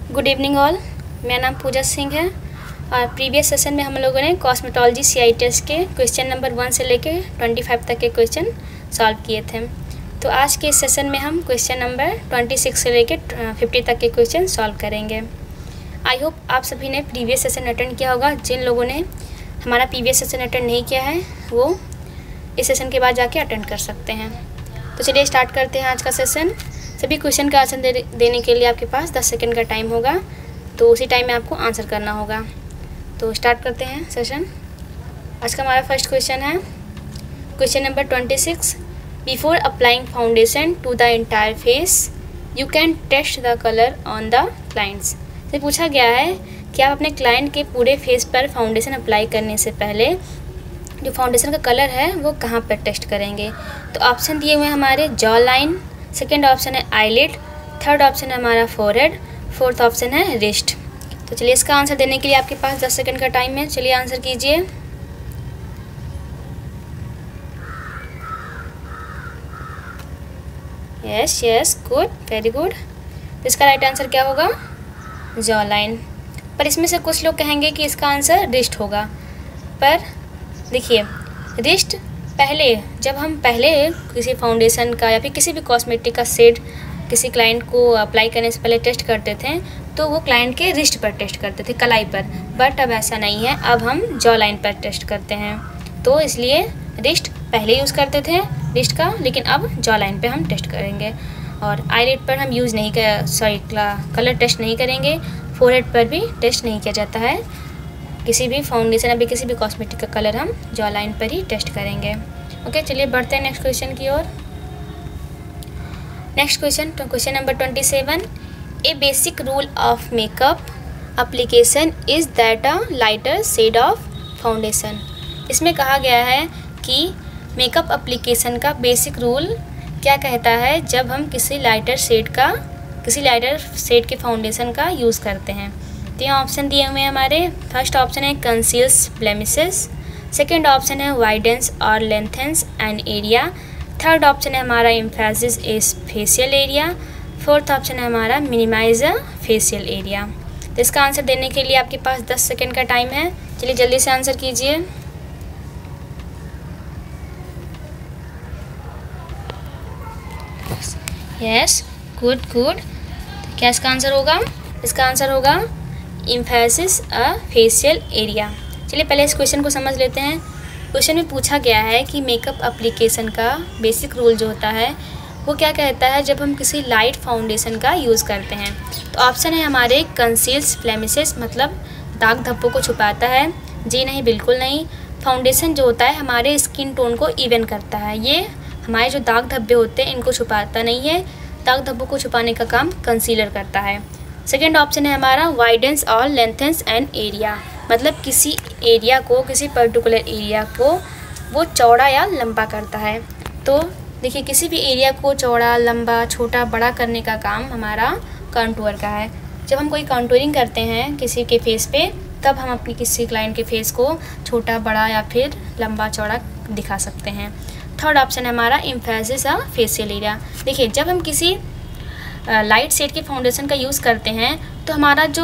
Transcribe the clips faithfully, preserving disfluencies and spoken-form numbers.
Good evening all. मेरा नाम पूजा सिंह है और प्रीवियस सेशन में हम लोगों ने कॉस्मेटोलॉजी सी आई टेस्ट के क्वेश्चन नंबर वन से लेके ट्वेंटी फाइव तक के क्वेश्चन सॉल्व किए थे। तो आज के इस सेशन में हम क्वेश्चन नंबर ट्वेंटी सिक्स से लेके फिफ्टी तक के क्वेश्चन सॉल्व करेंगे। आई होप आप सभी ने प्रीवियस सेशन अटेंड किया होगा। जिन लोगों ने हमारा प्रीवियस सेशन अटेंड नहीं किया है वो इस सेशन के बाद जाके अटेंड कर सकते हैं। तो चलिए स्टार्ट करते हैं आज का सेशन। सभी क्वेश्चन का आंसर दे, देने के लिए आपके पास दस सेकंड का टाइम होगा, तो उसी टाइम में आपको आंसर करना होगा। तो स्टार्ट करते हैं सेशन। आज का हमारा फर्स्ट क्वेश्चन है question number twenty six. Before applying foundation to the entire face you can test the colour on the clients. से पूछा गया है कि आप अपने क्लाइंट के पूरे फेस पर फाउंडेशन अप्लाई करने से पहले जो फाउंडेशन का कलर है वो कहाँ पर टेस्ट करेंगे। तो ऑप्शन दिए हुए हैं हमारे जॉ लाइन, सेकेंड ऑप्शन है आईलिड, थर्ड ऑप्शन है हमारा फोरहेड, फोर्थ ऑप्शन है रिस्ट। तो चलिए इसका आंसर देने के लिए आपके पास दस सेकंड का टाइम है। चलिए आंसर कीजिए। Yes yes good, very good. तो इसका राइट आंसर क्या होगा? Jaw line. पर इसमें से कुछ लोग कहेंगे कि इसका आंसर रिस्ट होगा, पर देखिए रिस्ट पहले जब हम पहले किसी फाउंडेशन का या फिर किसी भी कॉस्मेटिक का शेड किसी क्लाइंट को अप्लाई करने से पहले टेस्ट करते थे तो वो क्लाइंट के रिस्ट पर टेस्ट करते थे, कलाई पर। बट अब ऐसा नहीं है, अब हम जॉ लाइन पर टेस्ट करते हैं। तो इसलिए रिस्ट पहले यूज़ करते थे रिस्ट का, लेकिन अब जॉ लाइन पे हम टेस्ट करेंगे। और आईलिड पर हम यूज़ नहीं कर सॉरी कलर टेस्ट नहीं करेंगे, फोरहेड पर भी टेस्ट नहीं किया जाता है। किसी भी फाउंडेशन अभी किसी भी कॉस्मेटिक का कलर हम जॉ लाइन पर ही टेस्ट करेंगे। ओके चलिए बढ़ते हैं नेक्स्ट क्वेश्चन की ओर। Next question question number twenty seven. A basic rule of makeup application is that a lighter shade of foundation. इसमें कहा गया है कि मेकअप एप्लीकेशन का बेसिक रूल क्या कहता है जब हम किसी लाइटर शेड का किसी लाइटर शेड के फाउंडेशन का यूज़ करते हैं। तो यहाँ ऑप्शन दिए हुए हैं हमारे। फर्स्ट ऑप्शन है कंसील्स ब्लेमिसेस, सेकेंड ऑप्शन है वाइडेंस और lengthens and area, third option है हमारा emphasis is facial area, fourth option है हमारा मिनिमाइज फेशियल एरिया। तो इसका आंसर देने के लिए आपके पास दस सेकेंड का टाइम है। चलिए जल्दी से आंसर कीजिए। Yes good good. क्या इसका आंसर होगा? इसका आंसर होगा एम्फेसिस अ फेशियल एरिया। चलिए पहले इस क्वेश्चन को समझ लेते हैं। क्वेश्चन में पूछा गया है कि मेकअप एप्लीकेशन का बेसिक रूल जो होता है वो क्या कहता है जब हम किसी लाइट फाउंडेशन का यूज़ करते हैं। तो ऑप्शन है हमारे कंसील्स ब्लेमिसेस, मतलब दाग धब्बों को छुपाता है। जी नहीं, बिल्कुल नहीं। फाउंडेशन जो होता है हमारे स्किन टोन को इवन करता है, ये हमारे जो दाग धब्बे होते हैं इनको छुपाता नहीं है। दाग धब्बों को छुपाने का काम कंसीलर करता है। सेकेंड ऑप्शन है हमारा वाइडेंस और लेंथेंस एंड एरिया, मतलब किसी एरिया को किसी पर्टिकुलर एरिया को वो चौड़ा या लंबा करता है। तो देखिए किसी भी एरिया को चौड़ा लंबा छोटा बड़ा करने का काम हमारा कंटूर का है। जब हम कोई कंटूरिंग करते हैं किसी के फेस पे तब हम अपनी किसी क्लाइंट के फेस को छोटा बड़ा या फिर लंबा चौड़ा दिखा सकते हैं। थर्ड ऑप्शन है हमारा एम्फेसिस ऑफ फेशियल एरिया। देखिए जब हम किसी लाइट शेड के फाउंडेशन का यूज़ करते हैं तो हमारा जो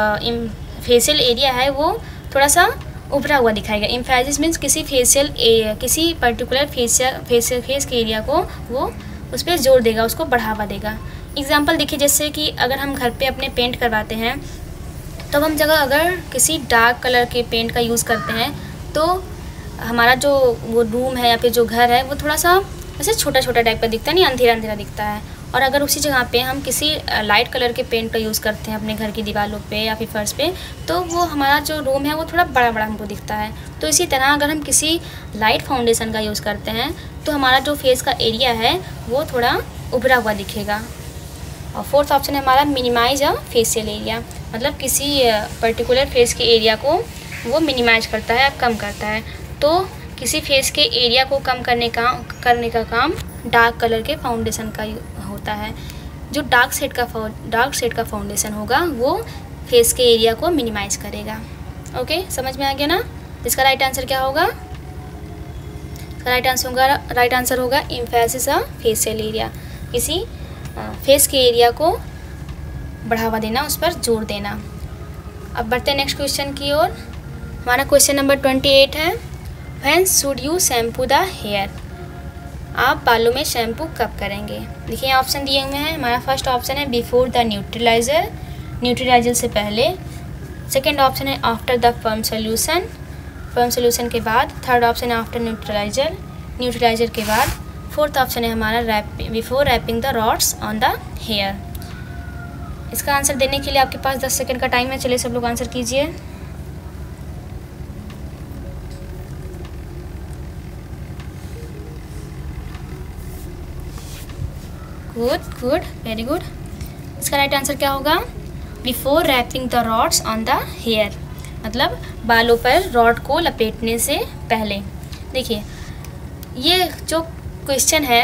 फेशियल एरिया है वो थोड़ा सा उभरा हुआ दिखाएगा। एम्फेसिस मीन्स किसी फेशियल किसी पर्टिकुलर फेशियल फेशियल फेस के एरिया को वो उस पर जोर देगा, उसको बढ़ावा देगा। एग्जांपल देखिए जैसे कि अगर हम घर पे अपने पेंट करवाते हैं तो हम जगह अगर किसी डार्क कलर के पेंट का यूज़ करते हैं तो हमारा जो वो रूम है या फिर जो घर है वो थोड़ा सा ऐसे छोटा छोटा टाइप का दिखता है, नहीं अंधेरा अंधेरा दिखता है। और अगर उसी जगह पे हम किसी लाइट कलर के पेंट का यूज़ करते हैं अपने घर की दीवारों पे या फिर फर्श पे तो वो हमारा जो रूम है वो थोड़ा बड़ा बड़ा हमको दिखता है। तो इसी तरह अगर हम किसी लाइट फाउंडेशन का यूज़ करते हैं तो हमारा जो फेस का एरिया है वो थोड़ा उभरा हुआ दिखेगा। और फोर्थ ऑप्शन है हमारा मिनिमाइज अ फेशियल एरिया, मतलब किसी पर्टिकुलर फेस के एरिया को वो मिनिमाइज करता है, कम करता है। तो किसी फेस के एरिया को कम करने का करने का काम डार्क कलर के फाउंडेशन का होता है। जो डार्क शेड का डार्क शेड का फाउंडेशन होगा वो फेस के एरिया को मिनिमाइज करेगा। ओके समझ में आ गया ना? इसका राइट आंसर क्या होगा? इसका राइट आंसर होगा राइट आंसर होगा एम्फेसिस ऑफ फेशियल एरिया। किसी फेस के एरिया को बढ़ावा देना, उस पर जोर देना। अब बढ़ते हैं नेक्स्ट क्वेश्चन की ओर। हमारा क्वेश्चन नंबर ट्वेंटी एट है, when should you shampoo the hair, आप बालों में शैम्पू कब करेंगे। देखिए ऑप्शन दिए हुए हैं। हमारा फर्स्ट ऑप्शन है बिफोर द न्यूट्रलाइज़र, न्यूट्रलाइज़र से पहले। सेकेंड ऑप्शन है after the firm solution, firm solution के बाद। थर्ड ऑप्शन है आफ्टर न्यूट्रलाइज़र, न्यूट्रलाइज़र के बाद। फोर्थ ऑप्शन है हमारा wrap before wrapping the rods on the hair. इसका आंसर देने के लिए आपके पास दस सेकंड का टाइम है। चलिए सब लोग आंसर कीजिए। Good good very good. इसका राइट आंसर क्या होगा, before wrapping the rods on the hair, मतलब बालों पर रॉड को लपेटने से पहले। देखिए ये जो क्वेश्चन है,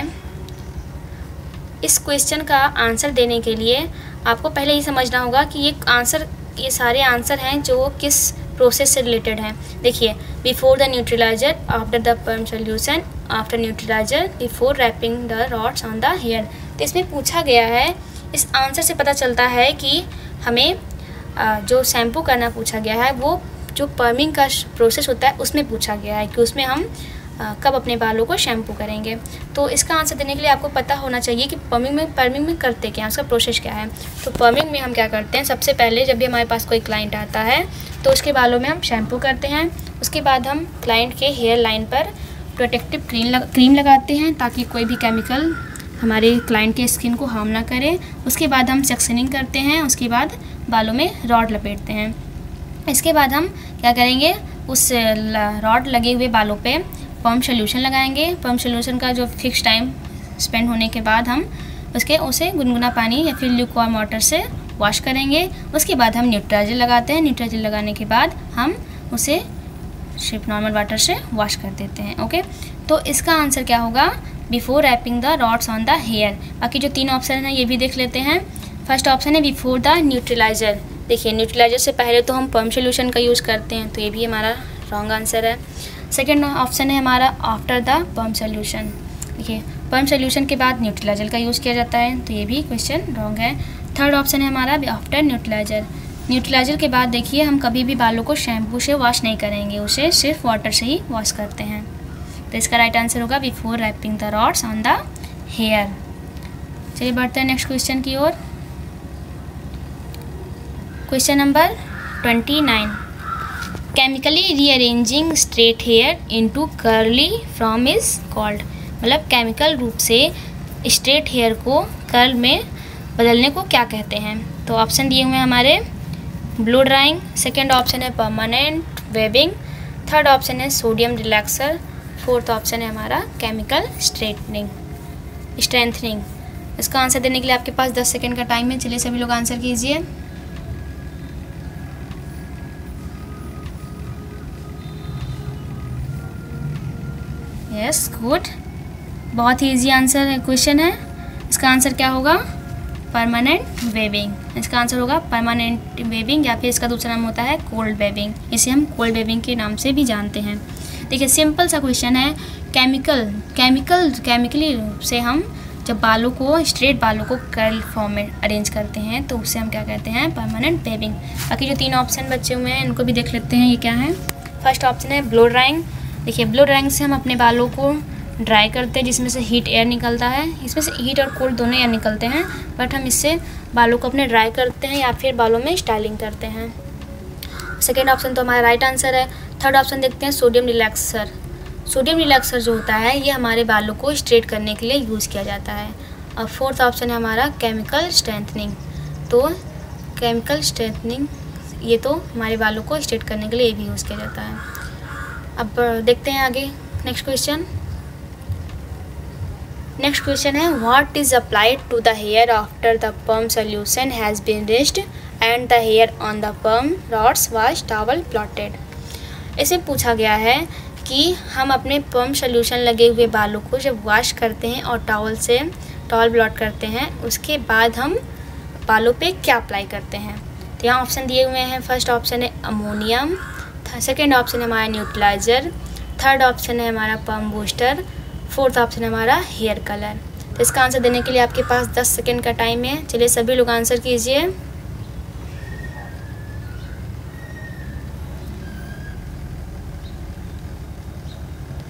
इस क्वेश्चन का आंसर देने के लिए आपको पहले ये समझना होगा कि ये आंसर, ये सारे आंसर हैं जो किस प्रोसेस से रिलेटेड हैं। देखिए before the neutralizer, after the firm solution, after neutralizer, before wrapping the rods on the hair. तो इसमें पूछा गया है, इस आंसर से पता चलता है कि हमें जो शैम्पू करना पूछा गया है वो जो पर्मिंग का प्रोसेस होता है उसमें पूछा गया है कि उसमें हम कब अपने बालों को शैम्पू करेंगे। तो इसका आंसर देने के लिए आपको पता होना चाहिए कि पर्मिंग में पर्मिंग में करते क्या हैं, उसका प्रोसेस क्या है। तो पर्मिंग में हम क्या करते हैं, सबसे पहले जब भी हमारे पास कोई क्लाइंट आता है तो उसके बालों में हम शैम्पू करते हैं। उसके बाद हम क्लाइंट के हेयर लाइन पर प्रोटेक्टिव क्रीम लग, क्रीम लगाते हैं ताकि कोई भी केमिकल हमारे क्लाइंट के स्किन को हार्म ना करे। उसके बाद हम सेक्शनिंग करते हैं, उसके बाद बालों में रॉड लपेटते हैं। इसके बाद हम क्या करेंगे, उस रॉड लगे हुए बालों पे पम्प सोल्यूशन लगाएंगे। पम्प सोल्यूशन का जो फिक्स टाइम स्पेंड होने के बाद हम उसके उसे गुनगुना पानी या फिर ल्यूकवार्म वाटर से वॉश करेंगे। उसके बाद हम न्यूट्राजेल लगाते हैं। न्यूट्राजेल लगाने के बाद हम उसे सिर्फ नॉर्मल वाटर से वॉश कर देते हैं। ओके, तो इसका आंसर क्या होगा, before wrapping the rods on the hair. बाकी जो तीन ऑप्शन हैं ये भी देख लेते हैं। फर्स्ट ऑप्शन है बिफोर द न्यूट्रलाइज़र। देखिए न्यूट्रलाइज़र से पहले तो हम पम्प सोल्यूशन का यूज़ करते हैं, तो ये भी हमारा रॉन्ग आंसर है। सेकेंड ऑप्शन है हमारा आफ्टर द पम्प सोल्यूशन। देखिए पम्प सोल्यूशन के बाद न्यूट्रलाइज़र का यूज़ किया जाता है, तो ये भी क्वेश्चन रॉन्ग है। थर्ड ऑप्शन है हमारा आफ्टर न्यूट्रलाइज़र। न्यूट्रलाइज़र के बाद देखिए हम कभी भी बालों को शैम्पू से वॉश नहीं करेंगे, उसे सिर्फ वाटर से ही वॉश करते हैं। तो इसका राइट आंसर होगा before wrapping the rods on the hair. चलिए बढ़ते हैं नेक्स्ट क्वेश्चन की ओर। Question number twenty nine, chemically rearranging straight hair into curly from is called. मतलब केमिकल रूप से स्ट्रेट हेयर को कर्ल में बदलने को क्या कहते हैं। तो ऑप्शन दिए हुए हैं हमारे, ब्लो ड्राइंग, सेकेंड ऑप्शन है परमानेंट वेबिंग, थर्ड ऑप्शन है सोडियम रिलैक्सर, फोर्थ ऑप्शन है हमारा केमिकल स्ट्रेटनिंग स्ट्रेंथनिंग। इसका आंसर देने के लिए आपके पास दस सेकेंड का टाइम है। चलिए सभी लोग आंसर कीजिए। यस गुड, बहुत ही इजी आंसर है, क्वेश्चन है। इसका आंसर क्या होगा, परमानेंट वेबिंग। इसका आंसर होगा परमानेंट वेबिंग, या फिर इसका दूसरा नाम होता है कोल्ड वेबिंग। इसे हम कोल्ड वेबिंग के नाम से भी जानते हैं। देखिए सिंपल सा क्वेश्चन है, केमिकल केमिकल केमिकली रूप से हम जब बालों को स्ट्रेट बालों को कर्ल फॉर्म में अरेंज करते हैं तो उसे हम क्या कहते हैं, परमानेंट वेबिंग। बाकी जो तीन ऑप्शन बचे हुए हैं इनको भी देख लेते हैं, ये क्या है। फर्स्ट ऑप्शन है ब्लो ड्राइंग। देखिए ब्लो ड्राइंग से हम अपने बालों को ड्राई करते हैं, जिसमें से हीट एयर निकलता है। इसमें से हीट और कोल्ड दोनों एयर निकलते हैं, बट हम इससे बालों को अपने ड्राई करते हैं या फिर बालों में स्टाइलिंग करते हैं। सेकेंड ऑप्शन तो हमारा राइट आंसर है। थर्ड ऑप्शन देखते हैं सोडियम रिलैक्सर। सोडियम रिलैक्सर जो होता है ये हमारे बालों को स्ट्रेट करने के लिए यूज़ किया जाता है। और फोर्थ ऑप्शन है हमारा केमिकल स्ट्रेंथनिंग। तो केमिकल स्ट्रेंथनिंग ये तो हमारे बालों को स्ट्रेट करने के लिए ये भी यूज़ किया जाता है। अब देखते हैं आगे नेक्स्ट क्वेश्चन। नेक्स्ट क्वेश्चन है, what is applied to the hair after the perm solution has been reached and the hair on the perm rods was towel blotted. इसे पूछा गया है कि हम अपने पर्म सोल्यूशन लगे हुए बालों को जब वॉश करते हैं और टॉवल से टॉवल ब्लॉट करते हैं, उसके बाद हम बालों पे क्या अप्लाई करते हैं। तो यहाँ ऑप्शन दिए हुए हैं। फर्स्ट ऑप्शन है अमोनियम, सेकेंड ऑप्शन है हमारा न्यूट्रलाइज़र, थर्ड ऑप्शन है हमारा पर्म बूस्टर, फोर्थ ऑप्शन है हमारा हेयर कलर। तो इसका आंसर देने के लिए आपके पास दस सेकेंड का टाइम है। चलिए सभी लोग आंसर कीजिए।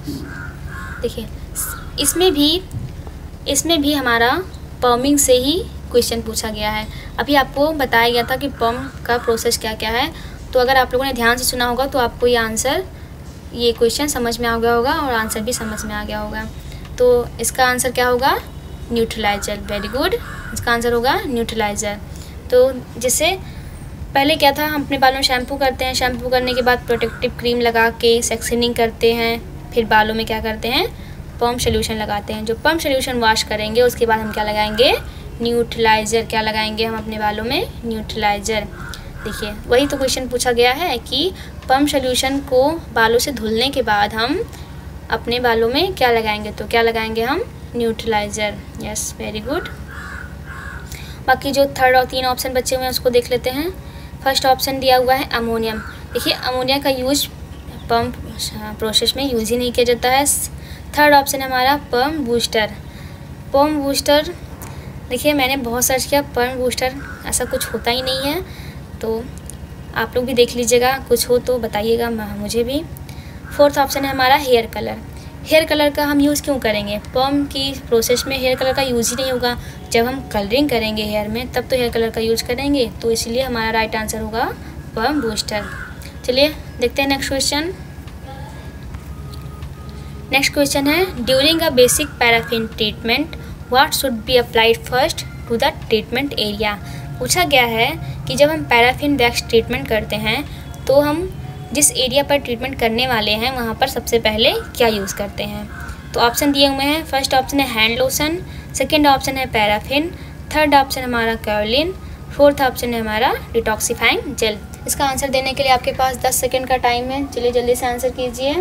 देखिए इसमें भी इसमें भी हमारा पम्पिंग से ही क्वेश्चन पूछा गया है। अभी आपको बताया गया था कि पम्प का प्रोसेस क्या क्या है, तो अगर आप लोगों ने ध्यान से सुना होगा तो आपको ये आंसर ये क्वेश्चन समझ में आ गया होगा और आंसर भी समझ में आ गया होगा। तो इसका आंसर क्या होगा? न्यूट्रलाइज़र। वेरी गुड, इसका आंसर होगा न्यूट्रलाइज़र। तो जिससे पहले क्या था, हम अपने बालों में शैम्पू करते हैं, शैम्पू करने के बाद प्रोटेक्टिव क्रीम लगा के सेक्शनिंग करते हैं, फिर बालों में क्या करते हैं, पम्प सोल्यूशन लगाते हैं। जो पम्प सोल्यूशन वॉश करेंगे उसके बाद हम क्या लगाएंगे? न्यूट्रलाइज़र। क्या लगाएंगे हम अपने बालों में? न्यूट्रलाइज़र। देखिए वही तो क्वेश्चन पूछा गया है कि पम्प सोल्यूशन को बालों से धुलने के बाद हम अपने बालों में क्या लगाएंगे, तो क्या लगाएंगे हम? न्यूट्रलाइज़र। Yes, very good. बाकी जो थर्ड और तीन ऑप्शन बचे हुए हैं उसको देख लेते हैं। फर्स्ट ऑप्शन दिया हुआ है अमोनियम। देखिए अमोनिया का यूज पंप प्रोसेस में यूज़ ही नहीं किया जाता है। थर्ड ऑप्शन है हमारा पंप बूस्टर। पंप बूस्टर, देखिए मैंने बहुत सर्च किया, पंप बूस्टर ऐसा कुछ होता ही नहीं है, तो आप लोग भी देख लीजिएगा, कुछ हो तो बताइएगा मुझे भी। फोर्थ ऑप्शन है हमारा हेयर कलर। हेयर कलर का हम यूज़ क्यों करेंगे? पंप की प्रोसेस में हेयर कलर का यूज़ ही नहीं होगा। जब हम कलरिंग करेंगे हेयर में तब तो हेयर कलर का यूज़ करेंगे, तो इसलिए हमारा राइट आंसर होगा पंप बूस्टर। चलिए देखते हैं नेक्स्ट क्वेश्चन। नेक्स्ट क्वेश्चन है during a basic paraffin treatment what should be applied first to the treatment area. पूछा गया है कि जब हम पैराफिन वैक्स ट्रीटमेंट करते हैं तो हम जिस एरिया पर ट्रीटमेंट करने वाले हैं वहाँ पर सबसे पहले क्या यूज़ करते हैं। तो ऑप्शन दिए हुए हैं। फर्स्ट ऑप्शन है हैंड लोशन, सेकेंड ऑप्शन है पैराफिन, थर्ड ऑप्शन हमारा कर्लिन, फोर्थ ऑप्शन है हमारा डिटॉक्सिफाइंग जेल। इसका आंसर देने के लिए आपके पास दस सेकेंड का टाइम है। चलिए जल्दी से आंसर कीजिए।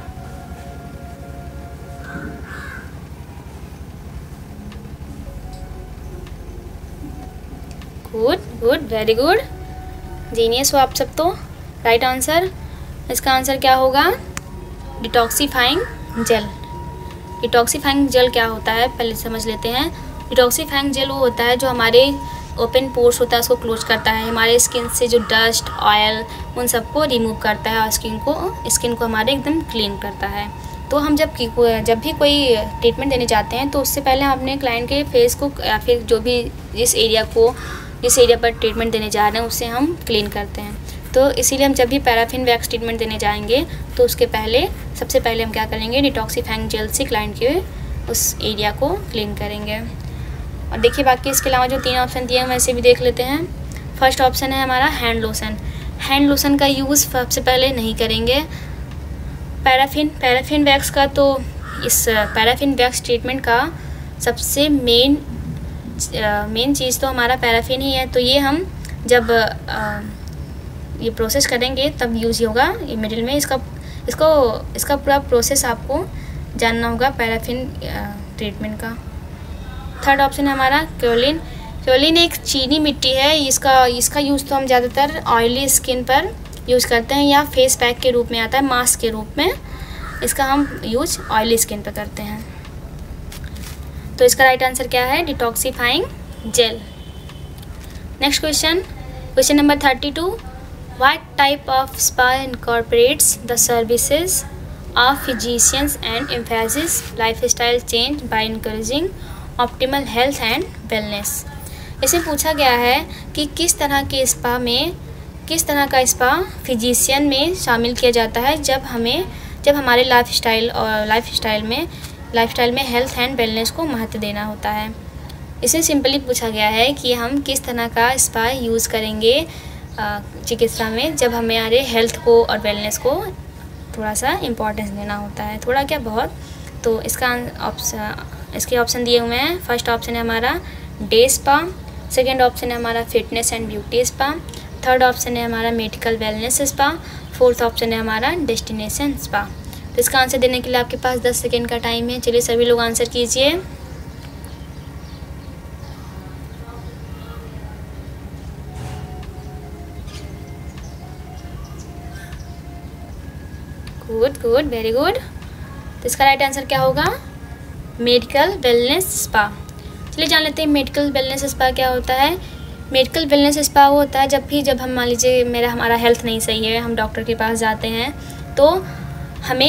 Good good, very good, genius हो आप सब। तो राइट आंसर, इसका आंसर क्या होगा? Detoxifying jail. डिटॉक्सिफाइंग जेल क्या होता है पहले समझ लेते हैं। डिटॉक्सिफाइंग जेल वो होता है जो हमारे ओपन पोर्स होता है उसको क्लोज करता है, हमारे स्किन से जो डस्ट, ऑयल उन सबको रिमूव करता है और स्किन को स्किन को हमारे एकदम क्लीन करता है। तो हम जब जब भी कोई ट्रीटमेंट देने जाते हैं तो उससे पहले हम अपने क्लाइंट के फेस को या फिर जो भी जिस एरिया को जिस एरिया पर ट्रीटमेंट देने जा रहे हैं उससे हम क्लीन करते हैं। तो इसीलिए हम जब भी पैराफिन वैक्स ट्रीटमेंट देने जाएंगे तो उसके पहले सबसे पहले हम क्या करेंगे? डिटॉक्सिफाइंग जेल से क्लाइंट के उस एरिया को क्लीन करेंगे। और देखिए बाकी इसके अलावा जो तीन ऑप्शन दिए हैं वैसे भी देख लेते हैं। फर्स्ट ऑप्शन है हमारा हैंड लोशन। हैंड लोशन का यूज़ सबसे पहले नहीं करेंगे। पैराफिन पैराफिन वैक्स का तो इस पैराफिन वैक्स ट्रीटमेंट का सबसे मेन मेन चीज़ तो हमारा पैराफिन ही है, तो ये हम जब आ, ये प्रोसेस करेंगे तब यूज़ होगा। ये मिडिल में इसका इसको इसका पूरा प्रोसेस आपको जानना होगा पैराफिन ट्रीटमेंट का। थर्ड ऑप्शन है हमारा क्योलिन। क्योलिन एक चीनी मिट्टी है, इसका इसका यूज़ तो हम ज़्यादातर ऑयली स्किन पर यूज़ करते हैं या फेस पैक के रूप में आता है, मास्क के रूप में इसका हम यूज़ ऑयली स्किन पर करते हैं। तो इसका राइट आंसर क्या है? Detoxifying gel. Next question, question number thirty two. What type of spa incorporates the services of physicians and emphasizes lifestyle change by encouraging optimal health and wellness? इसे पूछा गया है कि किस तरह के स्पा में किस तरह का स्पा फिजिशियन में शामिल किया जाता है जब हमें जब हमारे लाइफस्टाइल और लाइफस्टाइल में लाइफस्टाइल में हेल्थ एंड वेलनेस को महत्व देना होता है। इसे सिंपली पूछा गया है कि हम किस तरह का स्पा यूज़ करेंगे चिकित्सा में जब हमारे हेल्थ को और वेलनेस को थोड़ा सा इम्पोर्टेंस देना होता है, थोड़ा क्या बहुत। तो इसका ऑप्शन इसके ऑप्शन दिए हुए हैं। फर्स्ट ऑप्शन है हमारा डे स्पा, सेकेंड ऑप्शन है हमारा fitness and beauty spa, third option है हमारा medical wellness spa, fourth option है हमारा डेस्टिनेशन स्पा। तो इसका आंसर देने के लिए आपके पास दस सेकेंड का टाइम है। चलिए सभी लोग आंसर कीजिए। Good good, very good. तो इसका राइट आंसर क्या होगा? Medical wellness spa. चलिए जान लेते हैं मेडिकल वेलनेस स्पा क्या होता है। मेडिकल वेलनेस स्पा वो होता है जब भी जब हम मान लीजिए मेरा हमारा हेल्थ नहीं सही है, हम डॉक्टर के पास जाते हैं तो हमें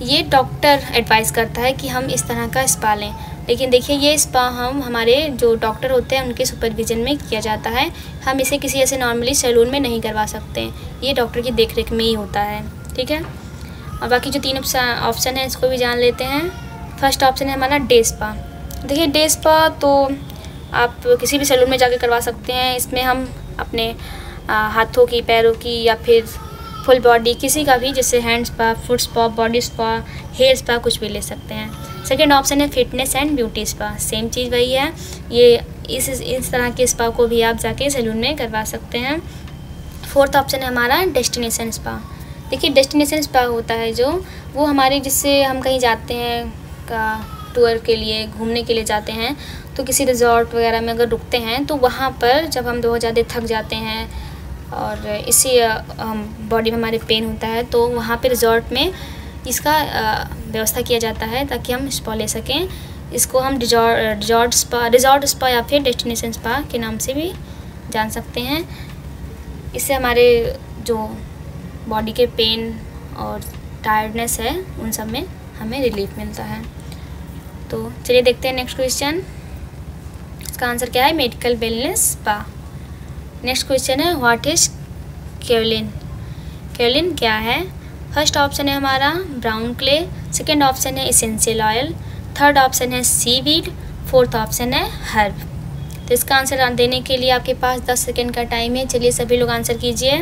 ये डॉक्टर एडवाइस करता है कि हम इस तरह का स्पा लें, लेकिन देखिए ये स्पा हम हमारे जो डॉक्टर होते हैं उनके सुपरविज़न में किया जाता है। हम इसे किसी ऐसे नॉर्मली सैलून में नहीं करवा सकते, ये डॉक्टर की देखरेख में ही होता है, ठीक है। और बाकी जो तीन ऑप्शन है इसको भी जान लेते हैं। फर्स्ट ऑप्शन है हमारा डे स्पा। देखिए डे स्पा तो आप किसी भी सैलून में जाके करवा सकते हैं। इसमें हम अपने हाथों की, पैरों की या फिर फुल बॉडी किसी का भी, जैसे hand spa, foot spa, body spa, hair spa कुछ भी ले सकते हैं। सेकेंड ऑप्शन है fitness and beauty spa, same चीज़ वही है। ये इस इस तरह के स्पा को भी आप जाके सैलून में करवा सकते हैं। फोर्थ ऑप्शन है हमारा डेस्टिनेशन स्पा। देखिए डेस्टिनेशन स्पा होता है जो वो हमारे, जिससे हम कहीं जाते हैं का टूर के लिए, घूमने के लिए जाते हैं, तो किसी रिजॉर्ट वगैरह में अगर रुकते हैं तो वहाँ पर जब हम बहुत ज़्यादा थक जाते हैं और इसी बॉडी में हमारे पेन होता है तो वहाँ पे रिजॉर्ट में इसका व्यवस्था किया जाता है ताकि हम स्पा ले सकें। इसको हम resort resort spa resort spa या फिर डेस्टिनेशन स्पा के नाम से भी जान सकते हैं। इससे हमारे जो बॉडी के पेन और टायर्डनेस है उन सब में हमें रिलीफ मिलता है। तो चलिए देखते हैं नेक्स्ट क्वेश्चन। इसका आंसर क्या है? Medical wellness spa. Next question है व्हाट इज केवलिन। केवलिन क्या है? फर्स्ट ऑप्शन है हमारा ब्राउन क्ले, सेकेंड ऑप्शन है इसेंशियल ऑयल, थर्ड ऑप्शन है सीवीड, फोर्थ ऑप्शन है हर्ब। तो इसका आंसर देने के लिए आपके पास दस सेकेंड का टाइम है। चलिए सभी लोग आंसर कीजिए।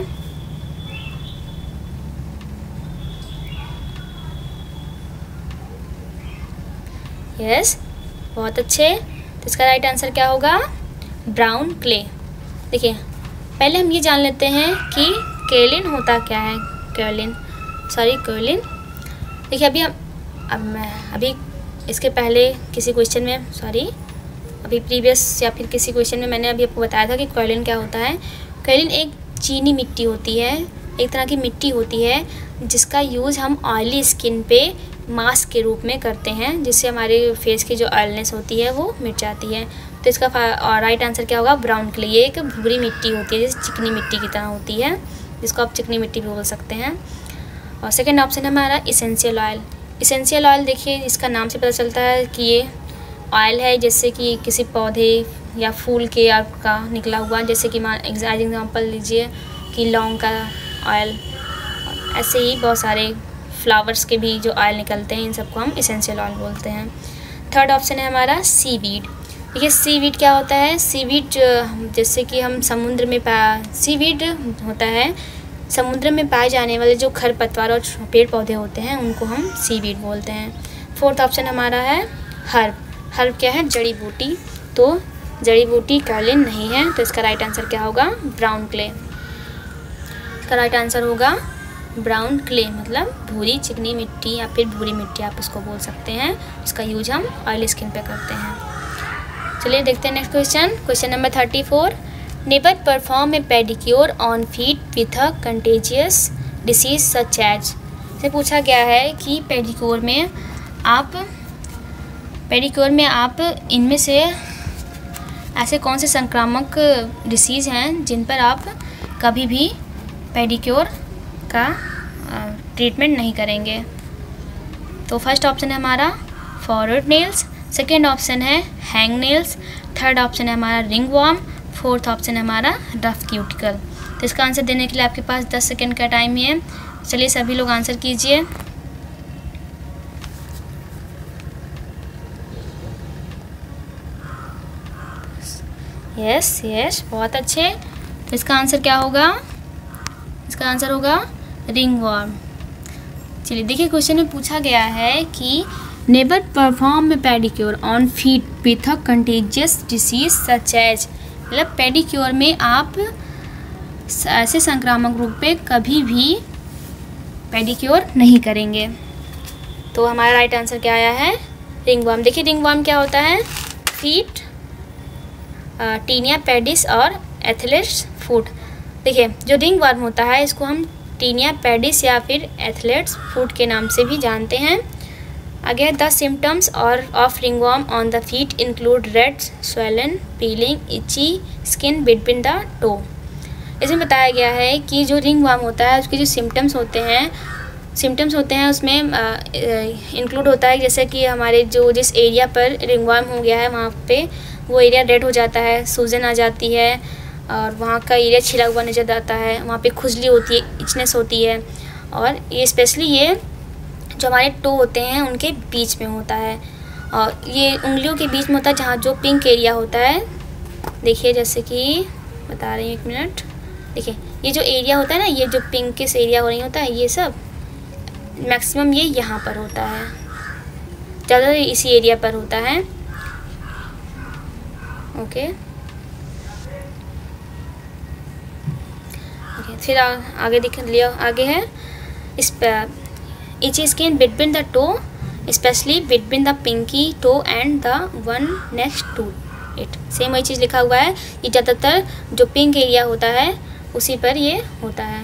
यस, बहुत अच्छे। तो इसका राइट आंसर क्या होगा? Brown clay. देखिए पहले हम ये जान लेते हैं कि केवलिन होता क्या है। केवलिन सॉरी केवलिन देखिए अभी हम अब मैं अभी इसके पहले किसी क्वेश्चन में सॉरी अभी प्रीवियस या फिर किसी क्वेश्चन में मैंने अभी आपको बताया था कि केवलिन क्या होता है। केवलिन एक चीनी मिट्टी होती है, एक तरह की मिट्टी होती है जिसका यूज़ हम ऑयली स्किन पे मास्क के रूप में करते हैं, जिससे हमारे फेस की जो ऑयलनेस होती है वो मिट जाती है। तो इसका राइट आंसर क्या होगा? Brown clay. ये एक भूरी मिट्टी होती है, जैसे चिकनी मिट्टी की तरह होती है, जिसको आप चिकनी मिट्टी भी बोल सकते हैं। और सेकेंड ऑप्शन है हमारा इसेंशियल ऑयल। इसेंशियल ऑयल देखिए इसका नाम से पता चलता है कि ये ऑयल है जैसे कि किसी पौधे या फूल के आपका निकला हुआ, जैसे कि एज एग्जाम्पल लीजिए कि लौंग का ऑयल, ऐसे ही बहुत सारे फ्लावर्स के भी जो ऑयल निकलते हैं इन सबको हम इसेंशियल ऑयल बोलते हैं। थर्ड ऑप्शन है हमारा सीवीड। देखिए सीवीड क्या होता है? सीवीड जैसे कि हम समुद्र में पा सीवीड होता है समुद्र में पाए जाने वाले जो खरपतवार और पेड़ पौधे होते हैं उनको हम सीवीड बोलते हैं। फोर्थ ऑप्शन हमारा है हर्ब। हर्ब क्या है? जड़ी बूटी। तो जड़ी बूटी केवलिन नहीं है, तो इसका राइट आंसर क्या होगा? Brown clay. इसका राइट आंसर होगा ब्राउन क्ले, मतलब भूरी चिकनी मिट्टी या फिर भूरी मिट्टी आप उसको बोल सकते हैं। उसका यूज हम ऑयली स्किन पे करते हैं। चलिए देखते हैं next question. Question number thirty four. Never perform a pedicure on feet with a contagious disease such as. से पूछा गया है कि पेडिक्योर में आप पेडिक्योर में आप इनमें से ऐसे कौन से संक्रामक डिसीज़ हैं जिन पर आप कभी भी पेडिक्योर का ट्रीटमेंट नहीं करेंगे। तो फर्स्ट ऑप्शन है हमारा फॉरवर्ड नेल्स, सेकेंड ऑप्शन है हैंग नेल्स, थर्ड ऑप्शन है हमारा रिंग वॉर्म, फोर्थ ऑप्शन है हमारा रफ क्यूटिकल। तो इसका आंसर देने के लिए आपके पास दस सेकेंड का टाइम ही है। चलिए सभी लोग आंसर कीजिए। यस यस, बहुत अच्छे। तो इसका आंसर क्या होगा? इसका आंसर होगा रिंग वॉर्म। चलिए देखिए क्वेश्चन में पूछा गया है कि never perform a pedicure on feet with a contagious disease such as, मतलब पेडिक्योर में आप ऐसे संक्रामक रूप पे कभी भी पेडिक्योर नहीं करेंगे। तो हमारा राइट आंसर क्या आया है? Ring worm. देखिए रिंग वॉर्म क्या होता है? फीट, टीनिया पेडिस और एथलेट्स फुट। देखिए जो रिंग वॉर्म होता है इसको हम टीनिया पेडिस या फिर एथलेट्स फुट के नाम से भी जानते हैं। आगे द सिम्टम्स और of ring worm on the feet include red, swollen, peeling, itchy skin between the toe. इसमें बताया गया है कि जो रिंग वॉर्म होता है उसके जो सिम्टम्स होते हैं सिम्टम्स होते हैं उसमें इंक्लूड होता है जैसे कि हमारे जो जिस एरिया पर रिंगवर्म हो गया है वहाँ पे वो एरिया रेड हो जाता है, सूजन आ जाती है और वहाँ का एरिया छिला हुआ नजर आता है, वहाँ पे खुजली होती है, इचनेस होती है। और ये स्पेशली ये जो हमारे टो होते हैं उनके बीच में होता है और ये उंगलियों के बीच में होता है जहाँ जो पिंक एरिया होता है। देखिए जैसे कि बता रही हूँ, एक मिनट। देखिए ये जो एरिया होता है ना, ये जो पिंकिश एरिया हो रही होता है, ये सब मैक्सिमम ये यहाँ पर होता है, ज़्यादातर इसी एरिया पर होता है। ओके ओके फिर आ, आगे दिख लिया, आगे है इस पर itch skin between the toe specially between the pinky toe and the one next to it. Same वही चीज़ लिखा हुआ है, ये ज़्यादातर जो पिंक एरिया होता है उसी पर ये होता है।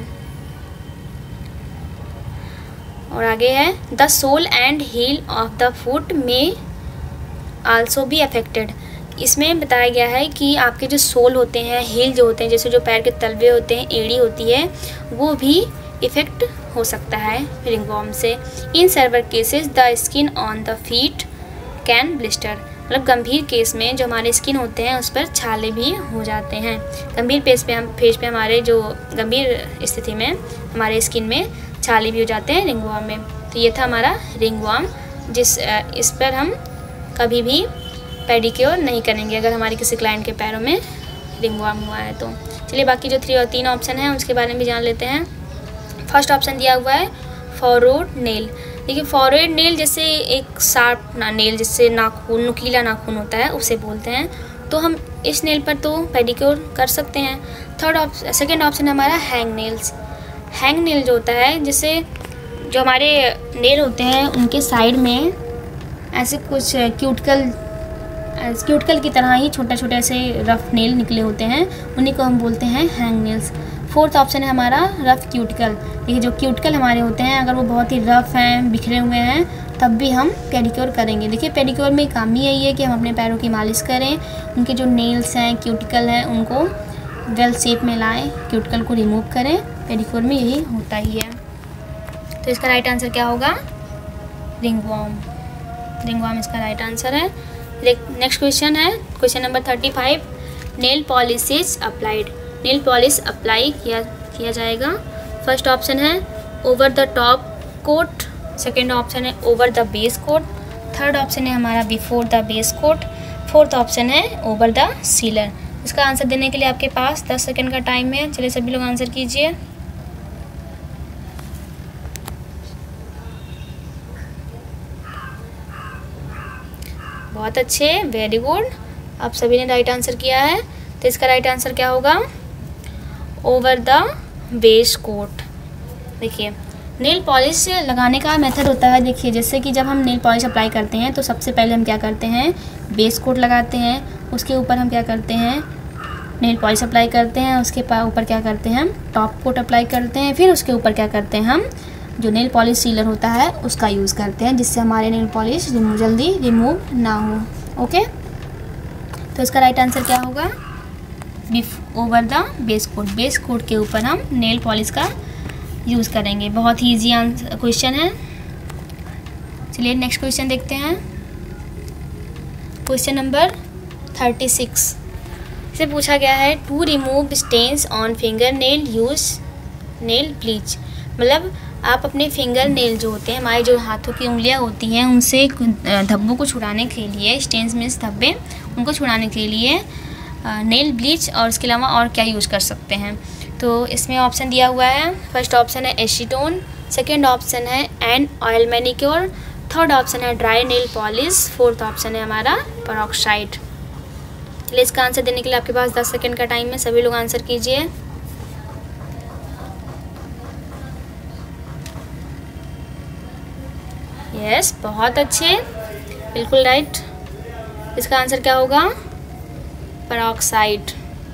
और आगे है the sole and heel of the foot may also be affected. इसमें बताया गया है कि आपके जो सोल होते हैं, हील जो होते हैं, जैसे जो पैर के तलवे होते हैं, एड़ी होती है, वो भी इफ़ेक्ट हो सकता है रिंगवॉर्म से। In severe cases the skin on the feet can blister. मतलब गंभीर केस में जो हमारे स्किन होते हैं उस पर छाले भी हो जाते हैं। गंभीर पेस पे हम फेस पे हमारे जो गंभीर स्थिति में हमारे स्किन में छाले भी हो जाते हैं रिंगवॉर्म में। तो ये था हमारा रिंगवॉर्म, जिस इस पर हम कभी भी पेडिक्योर नहीं करेंगे अगर हमारे किसी क्लाइंट के पैरों में रिंगवॉर्म हुआ है तो। चलिए बाकी जो थ्री और तीन ऑप्शन हैं उसके बारे में भी जान लेते हैं। फर्स्ट ऑप्शन दिया हुआ है फॉरवर्ड नेल। देखिए फॉरवर्ड नेल जैसे एक शार्प नेल, जिससे नाखून, नुकीला नाखून होता है, उसे बोलते हैं। तो हम इस नेल पर तो पेडिक्योर कर सकते हैं। थर्ड ऑप्शन सेकेंड ऑप्शन है हमारा हैंग नेल्स। हैंग नेल जो होता है, जैसे जो हमारे नेल होते हैं उनके साइड में ऐसे कुछ क्यूटिकल क्यूटिकल की तरह ही छोटे छोटे ऐसे रफ नेल निकले होते हैं, उन्हीं को हम बोलते हैं हैंग नेल्स। फोर्थ ऑप्शन है हमारा रफ़ क्यूटिकल। ये जो क्यूटिकल हमारे होते हैं अगर वो बहुत ही रफ़ हैं, बिखरे हुए हैं, तब भी हम पेडिक्योर करेंगे। देखिए पेडिक्योर में काम ही यही है कि हम अपने पैरों की मालिश करें, उनके जो नेल्स हैं, क्यूटिकल हैं, उनको वेल शेप में लाएं, क्यूटिकल को रिमूव करें। पेडिक्योर में यही होता ही है। तो इसका राइट आंसर क्या होगा? रिंगवॉर्म। रिंगवॉर्म इसका राइट आंसर है। नेक्स्ट क्वेश्चन है question number thirty five. Nail polish is applied. Nail polish apply किया किया जाएगा। फर्स्ट ऑप्शन है over the top coat, second option है over the base coat, third option है हमारा before the base coat, fourth option है over the sealer. इसका answer देने के लिए आपके पास दस सेकेंड का टाइम है। चलिए सभी लोग आंसर कीजिए। बहुत अच्छे, वेरी गुड, आप सभी ने राइट आंसर किया है। तो इसका राइट आंसर क्या होगा? Over the base coat. देखिए नेल पॉलिश लगाने का मेथड होता है। देखिए जैसे कि जब हम नेल पॉलिश अप्लाई करते हैं तो सबसे पहले हम क्या करते हैं, बेस कोट लगाते हैं, उसके ऊपर हम क्या करते हैं, नेल पॉलिश अप्लाई करते हैं, उसके ऊपर क्या करते हैं, हम टॉप कोट अप्लाई करते हैं, फिर उसके ऊपर क्या करते हैं, हम जो नेल पॉलिश सीलर होता है उसका यूज़ करते हैं, जिससे हमारे नेल पॉलिश जल्दी रिमूव ना हो। ओके, तो इसका राइट आंसर क्या होगा? Over the base coat. Base coat के ऊपर हम नेल पॉलिश का यूज़ करेंगे। बहुत ही ईजी आंसर क्वेश्चन है। चलिए नेक्स्ट क्वेश्चन देखते हैं। क्वेश्चन नंबर थर्टी सिक्स से पूछा गया है to remove stains on finger nail use nail bleach. मतलब आप अपने फिंगर नेल जो होते हैं, हमारे जो हाथों की उंगलियां होती हैं, उनसे धब्बों को छुड़ाने के लिए, स्टेन्स मीन्स धब्बे, उनको छुड़ाने के लिए नेल ब्लीच और उसके अलावा और क्या यूज़ कर सकते हैं। तो इसमें ऑप्शन दिया हुआ है। फर्स्ट ऑप्शन है एसीटोन, सेकेंड ऑप्शन है an oil manicure, third option है dry nail polish, fourth option है हमारा पेरोक्साइड। चलिए इसका आंसर देने के लिए आपके पास दस सेकेंड का टाइम है। सभी लोग आंसर कीजिए। यस, बहुत अच्छे, बिल्कुल राइट। इसका आंसर क्या होगा? पेरोक्साइड।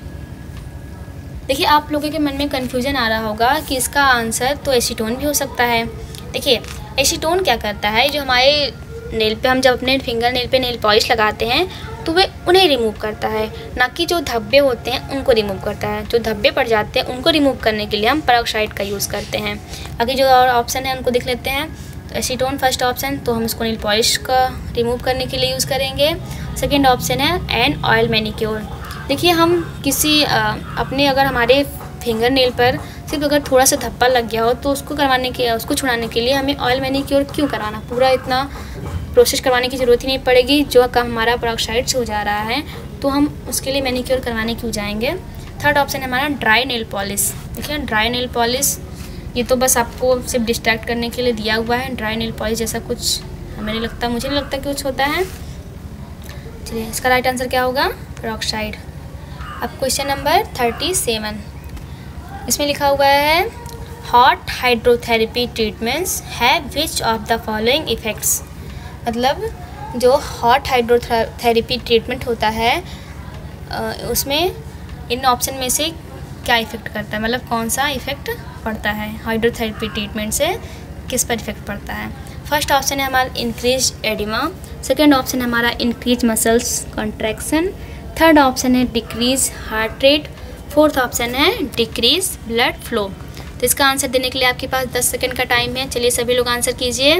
देखिए आप लोगों के मन में कन्फ्यूजन आ रहा होगा कि इसका आंसर तो एसीटोन भी हो सकता है। देखिए एसीटोन क्या करता है, जो हमारे नेल पे हम जब अपने फिंगर नेल पे नेल पॉलिश लगाते हैं तो वे उन्हें रिमूव करता है, ना कि जो धब्बे होते हैं उनको रिमूव करता है। जो धब्बे पड़ जाते हैं उनको रिमूव करने के लिए हम पेरोक्साइड का यूज़ करते हैं। बाकी जो और ऑप्शन है उनको देख लेते हैं। तो एसीटोन फर्स्ट ऑप्शन, तो हम इसको नील पॉलिश का रिमूव करने के लिए यूज़ करेंगे। सेकेंड ऑप्शन है एन ऑयल मैनिक्योर। देखिए हम किसी आ, अपने अगर हमारे फिंगर नेल पर सिर्फ अगर थोड़ा सा धब्बा लग गया हो तो उसको करवाने के उसको छुड़ाने के लिए हमें ऑयल मैनिक्योर क्यों करवाना, पूरा इतना प्रोसेस करवाने की ज़रूरत ही नहीं पड़ेगी। जो काम हमारा पेरोक्साइड से हो जा रहा है तो हम उसके लिए मैनिक्योर करवाने क्यों जाएंगे। थर्ड ऑप्शन है हमारा ड्राई नेल पॉलिश। देखिए ड्राई नेल पॉलिश ये तो बस आपको सिर्फ डिस्ट्रैक्ट करने के लिए दिया हुआ है। ड्राई नेल पॉलिश जैसा कुछ हमें नहीं लगता, मुझे नहीं लगता कि कुछ होता है। चलिए इसका राइट आंसर क्या होगा, पेरोक्साइड। अब क्वेश्चन नंबर थर्टी सेवन, इसमें लिखा हुआ है hot hydrotherapy treatments have which of the following effects. मतलब जो हॉट हाइड्रोथेरेपी ट्रीटमेंट होता है उसमें इन ऑप्शन में से क्या इफ़ेक्ट करता है, मतलब कौन सा इफ़ेक्ट पड़ता है हाइड्रोथेरेपी ट्रीटमेंट से, किस पर इफ़ेक्ट पड़ता है। फर्स्ट ऑप्शन है हमारा इंक्रीज एडिमा, सेकेंड ऑप्शन है हमारा increase muscles contraction, third option है decrease heart rate, fourth option है डिक्रीज ब्लड फ्लो। तो इसका आंसर देने के लिए आपके पास दस सेकंड का टाइम है। चलिए सभी लोग आंसर कीजिए।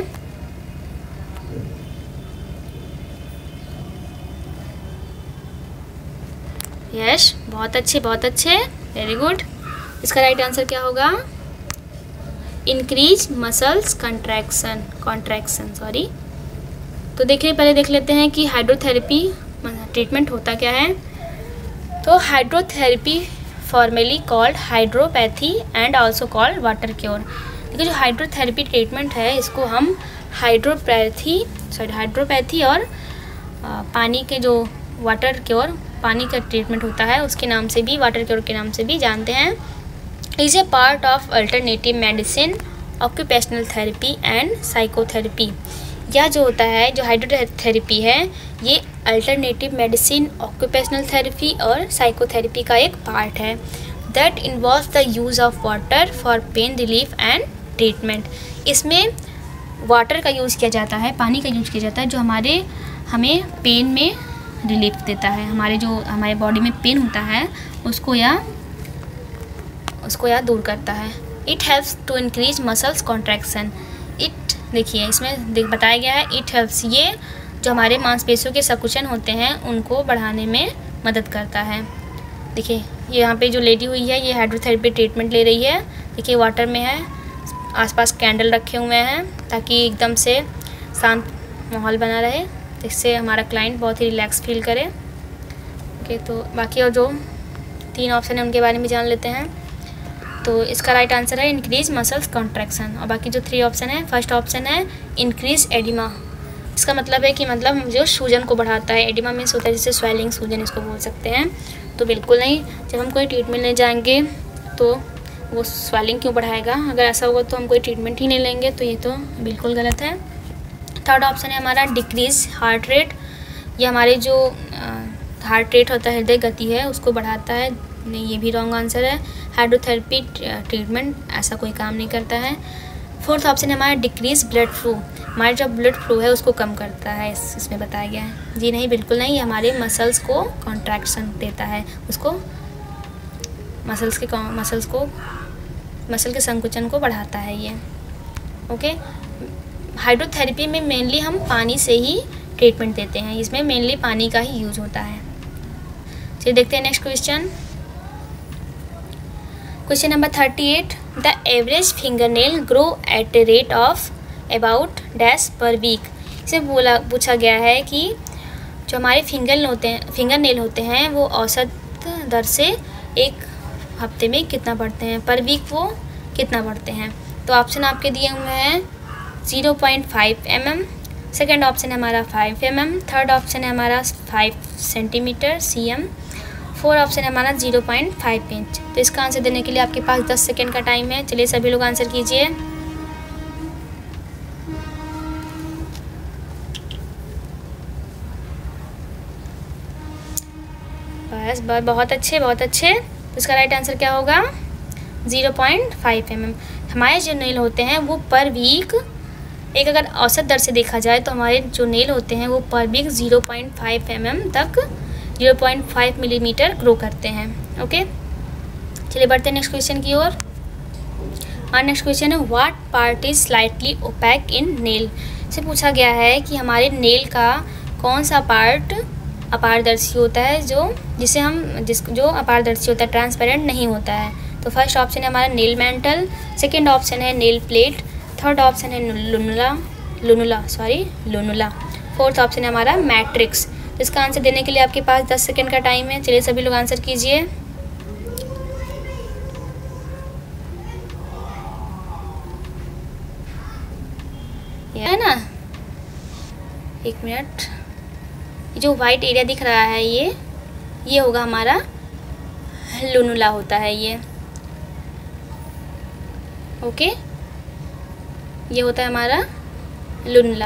यस, बहुत अच्छे बहुत अच्छे, वेरी गुड। इसका राइट आंसर क्या होगा, increase muscles contraction contraction sorry. तो देखिए पहले देख लेते हैं कि हाइड्रोथेरेपी ट्रीटमेंट होता क्या है। तो hydrotherapy formerly called hydropathy and also called water cure. देखिए जो हाइड्रोथेरेपी ट्रीटमेंट है इसको हम हाइड्रोपैथी सॉरी हाइड्रोपैथी और आ, पानी के जो वाटर क्योर पानी का ट्रीटमेंट होता है उसके नाम से भी, वाटर क्योर के नाम से भी जानते हैं। Is a part of alternative medicine, occupational therapy and psychotherapy. यह जो होता है जो हाइड्रोथेरेपी है ये अल्टरनेटिव मेडिसिन, ऑक्यूपेशनल थेरेपी और साइकोथेरेपी का एक पार्ट है that involve the use of water for pain relief and treatment. इसमें वाटर का यूज़ किया जाता है, पानी का यूज़ किया जाता है जो हमारे हमें पेन में रिलीफ देता है, हमारे जो हमारे बॉडी में पेन होता है उसको या उसको या दूर करता है। It helps to increase muscles contraction. It देखिए इसमें देख बताया गया है इट हेल्प्स, ये जो हमारे मांसपेशियों के संकुचन होते हैं उनको बढ़ाने में मदद करता है। देखिए ये यहाँ पे जो लेडी हुई है ये हाइड्रोथेरेपी ट्रीटमेंट ले रही है। देखिए वाटर में है, आसपास कैंडल रखे हुए हैं ताकि एकदम से शांत माहौल बना रहे, इससे हमारा क्लाइंट बहुत ही रिलैक्स फील करे। ओके तो बाकी और जो तीन ऑप्शन है उनके बारे में जान लेते हैं। तो इसका राइट आंसर है इंक्रीज मसल्स कॉन्ट्रैक्शन और बाकी जो थ्री ऑप्शन है, फर्स्ट ऑप्शन है इंक्रीज एडिमा। इसका मतलब है कि मतलब जो सूजन को बढ़ाता है, एडिमा मीन्स होता है जैसे स्वेलिंग, सूजन इसको बोल सकते हैं। तो बिल्कुल नहीं, जब हम कोई ट्रीटमेंट लेने जाएंगे तो वो स्वेलिंग क्यों बढ़ाएगा, अगर ऐसा होगा तो हम कोई ट्रीटमेंट ही नहीं लेंगे, तो ये तो बिल्कुल गलत है। थर्ड ऑप्शन है हमारा डिक्रीज हार्ट रेट, ये हमारे जो हार्ट रेट होता है, हृदय गति है, उसको बढ़ाता है। नहीं, ये भी रॉन्ग आंसर है। हाइड्रोथेरेपी ट्रीटमेंट ऐसा कोई काम नहीं करता है। फोर्थ ऑप्शन है हमारा डिक्रीज ब्लड फ्लो, हमारा जो ब्लड फ्लो है उसको कम करता है, इस, इसमें बताया गया है। जी नहीं, बिल्कुल नहीं, ये हमारे मसल्स को कॉन्ट्रैक्शन देता है, उसको मसल्स के मसल्स को मसल के संकुचन को बढ़ाता है ये। ओके, हाइड्रोथेरेपी में मेनली हम पानी से ही ट्रीटमेंट देते हैं, इसमें मेनली पानी का ही यूज होता है। चलिए देखते हैं next question. Question number thirty eight, the average finger nail grow at a rate of about dash per week. इसे बोला पूछा गया है कि जो हमारे फिंगर होते हैं फिंगर नेल होते हैं वो औसत दर से एक हफ्ते में कितना बढ़ते हैं, पर वीक वो कितना बढ़ते हैं। तो ऑप्शन आपके दिए हुए हैं zero point five m m, second option है हमारा five m m, third option है हमारा five centimetre c m, four option है हमारा ज़ीरो पॉइंट फाइव इंच। तो इसका आंसर देने के लिए आपके पास दस सेकेंड का टाइम है। चलिए सभी लोग आंसर कीजिए। बस बस बहुत अच्छे बहुत अच्छे। तो इसका राइट आंसर क्या होगा, zero point five m m. हमारे जो नेल होते हैं वो पर वीक एक अगर औसत दर से देखा जाए तो हमारे जो नेल होते हैं वो per week zero point five m m तक zero point five millimetre grow करते हैं। ओके, चलिए बढ़ते हैं नेक्स्ट क्वेश्चन की ओर। और नेक्स्ट क्वेश्चन है what part is slightly opaque in nail. से पूछा गया है कि हमारे नेल का कौन सा पार्ट अपारदर्शी होता है, जो जिसे हम जिस जो अपारदर्शी होता है, ट्रांसपेरेंट नहीं होता है। तो फर्स्ट ऑप्शन है हमारा नेल मेंटल, सेकेंड ऑप्शन है नेल प्लेट, थर्ड ऑप्शन है lunula lunula sorry lunula fourth option है हमारा मैट्रिक्स। इसका आंसर देने के लिए आपके पास दस सेकेंड का टाइम है। चलिए सभी लोग आंसर कीजिए। है ना, एक मिनट, जो वाइट एरिया दिख रहा है ये ये होगा हमारा लुनुला होता है ये। ओके, ये होता है हमारा लुनुला।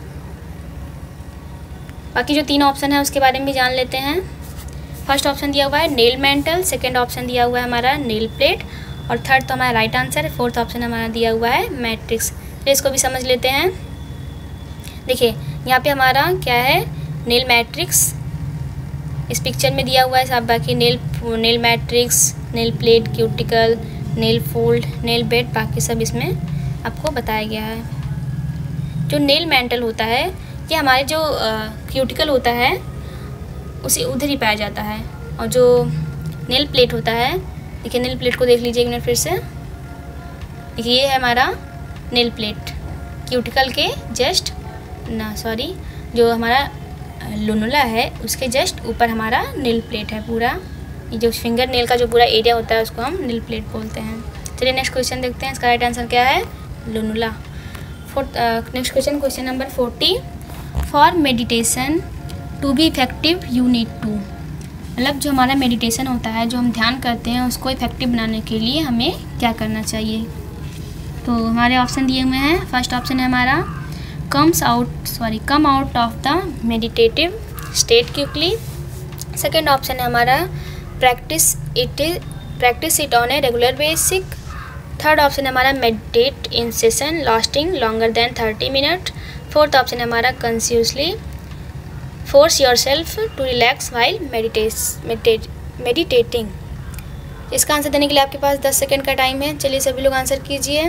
बाकी जो तीन ऑप्शन है उसके बारे में भी जान लेते हैं। फर्स्ट ऑप्शन दिया हुआ है नेल मेंटल, सेकंड ऑप्शन दिया हुआ है हमारा नेल प्लेट और थर्ड तो हमारा राइट आंसर है। फोर्थ ऑप्शन हमारा दिया हुआ है मैट्रिक्स। तो इसको भी समझ लेते हैं। देखिए यहाँ पे हमारा क्या है, नेल मैट्रिक्स इस पिक्चर में दिया हुआ है सब। बाकी nail nail matrix, nail plate, cuticle, nail fold, nail bed, बाकी सब इसमें आपको बताया गया है। जो नेल मेंटल होता है ये हमारे जो क्यूटिकल होता है उसे उधर ही पाया जाता है। और जो नेल प्लेट होता है, देखिए नेल प्लेट को देख लीजिए एक मिनट फिर से। देखिए ये है हमारा नेल प्लेट, क्यूटिकल के जस्ट ना सॉरी जो हमारा लुनुला है उसके जस्ट ऊपर हमारा नेल प्लेट है पूरा। ये जो फिंगर नेल का जो पूरा एरिया होता है उसको हम नेल प्लेट बोलते हैं। चलिए नेक्स्ट क्वेश्चन देखते हैं, इसका राइट आंसर क्या है, lunula. Fourth next question, question number forty. For meditation to be effective you need to. मतलब जो हमारा मेडिटेशन होता है, जो हम ध्यान करते हैं, उसको इफेक्टिव बनाने के लिए हमें क्या करना चाहिए। तो हमारे ऑप्शन दिए हुए हैं। फर्स्ट ऑप्शन है हमारा comes out sorry come out of the meditative state quickly. Second option है हमारा practice it practice it on a regular basic. Third option है हमारा meditate in session lasting longer than thirty minute. Fourth option है हमारा consciously force yourself to relax while meditating. इसका answer देने के लिए आपके पास दस सेकेंड का टाइम है। चलिए सभी लोग आंसर कीजिए।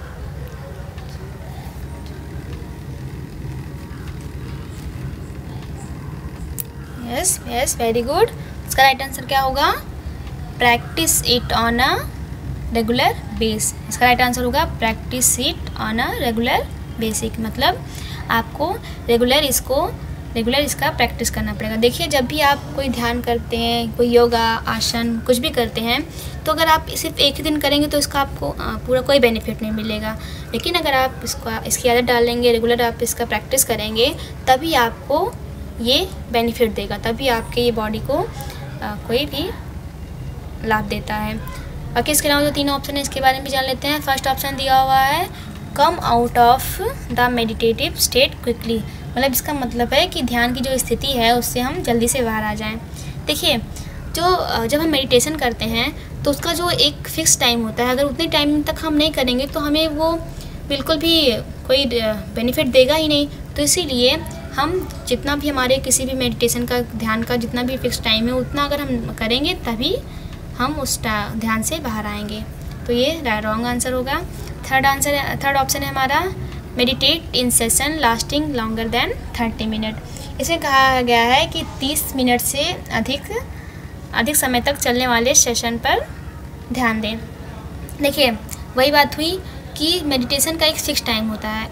Yes yes very good. इसका राइट आंसर क्या होगा, practice it on a regular base. इसका राइट आंसर होगा practice it on a regular basic. मतलब आपको रेगुलर इसको रेगुलर इसका प्रैक्टिस करना पड़ेगा। देखिए जब भी आप कोई ध्यान करते हैं, कोई योगा आसन कुछ भी करते हैं, तो अगर आप सिर्फ एक ही दिन करेंगे तो इसका आपको पूरा कोई बेनिफिट नहीं मिलेगा। लेकिन अगर आप इसको इसकी आदत डालेंगे, रेगुलर आप इसका प्रैक्टिस करेंगे, तभी आपको ये बेनिफिट देगा, तभी आपके ये बॉडी को आ, कोई भी लाभ देता है। बाकी इसके अलावा जो तीन ऑप्शन है इसके बारे में भी जान लेते हैं। फर्स्ट ऑप्शन दिया हुआ है come out of the meditative state quickly. मतलब इसका मतलब है कि ध्यान की जो स्थिति है उससे हम जल्दी से बाहर आ जाएं। देखिए जो जब हम मेडिटेशन करते हैं तो उसका जो एक फ़िक्स टाइम होता है, अगर उतने टाइम तक हम नहीं करेंगे तो हमें वो बिल्कुल भी कोई बेनिफिट देगा ही नहीं। तो इसीलिए हम जितना भी हमारे किसी भी मेडिटेशन का ध्यान का जितना भी फिक्स टाइम है उतना अगर हम करेंगे तभी हम उस ध्यान से बाहर आएंगे। तो ये रॉन्ग आंसर होगा। थर्ड आंसर थर्ड ऑप्शन है हमारा meditate in session lasting longer than thirty minute. इसमें कहा गया है कि तीस मिनट से अधिक अधिक समय तक चलने वाले सेशन पर ध्यान दें। देखिए वही बात हुई कि मेडिटेशन का एक फिक्स टाइम होता है,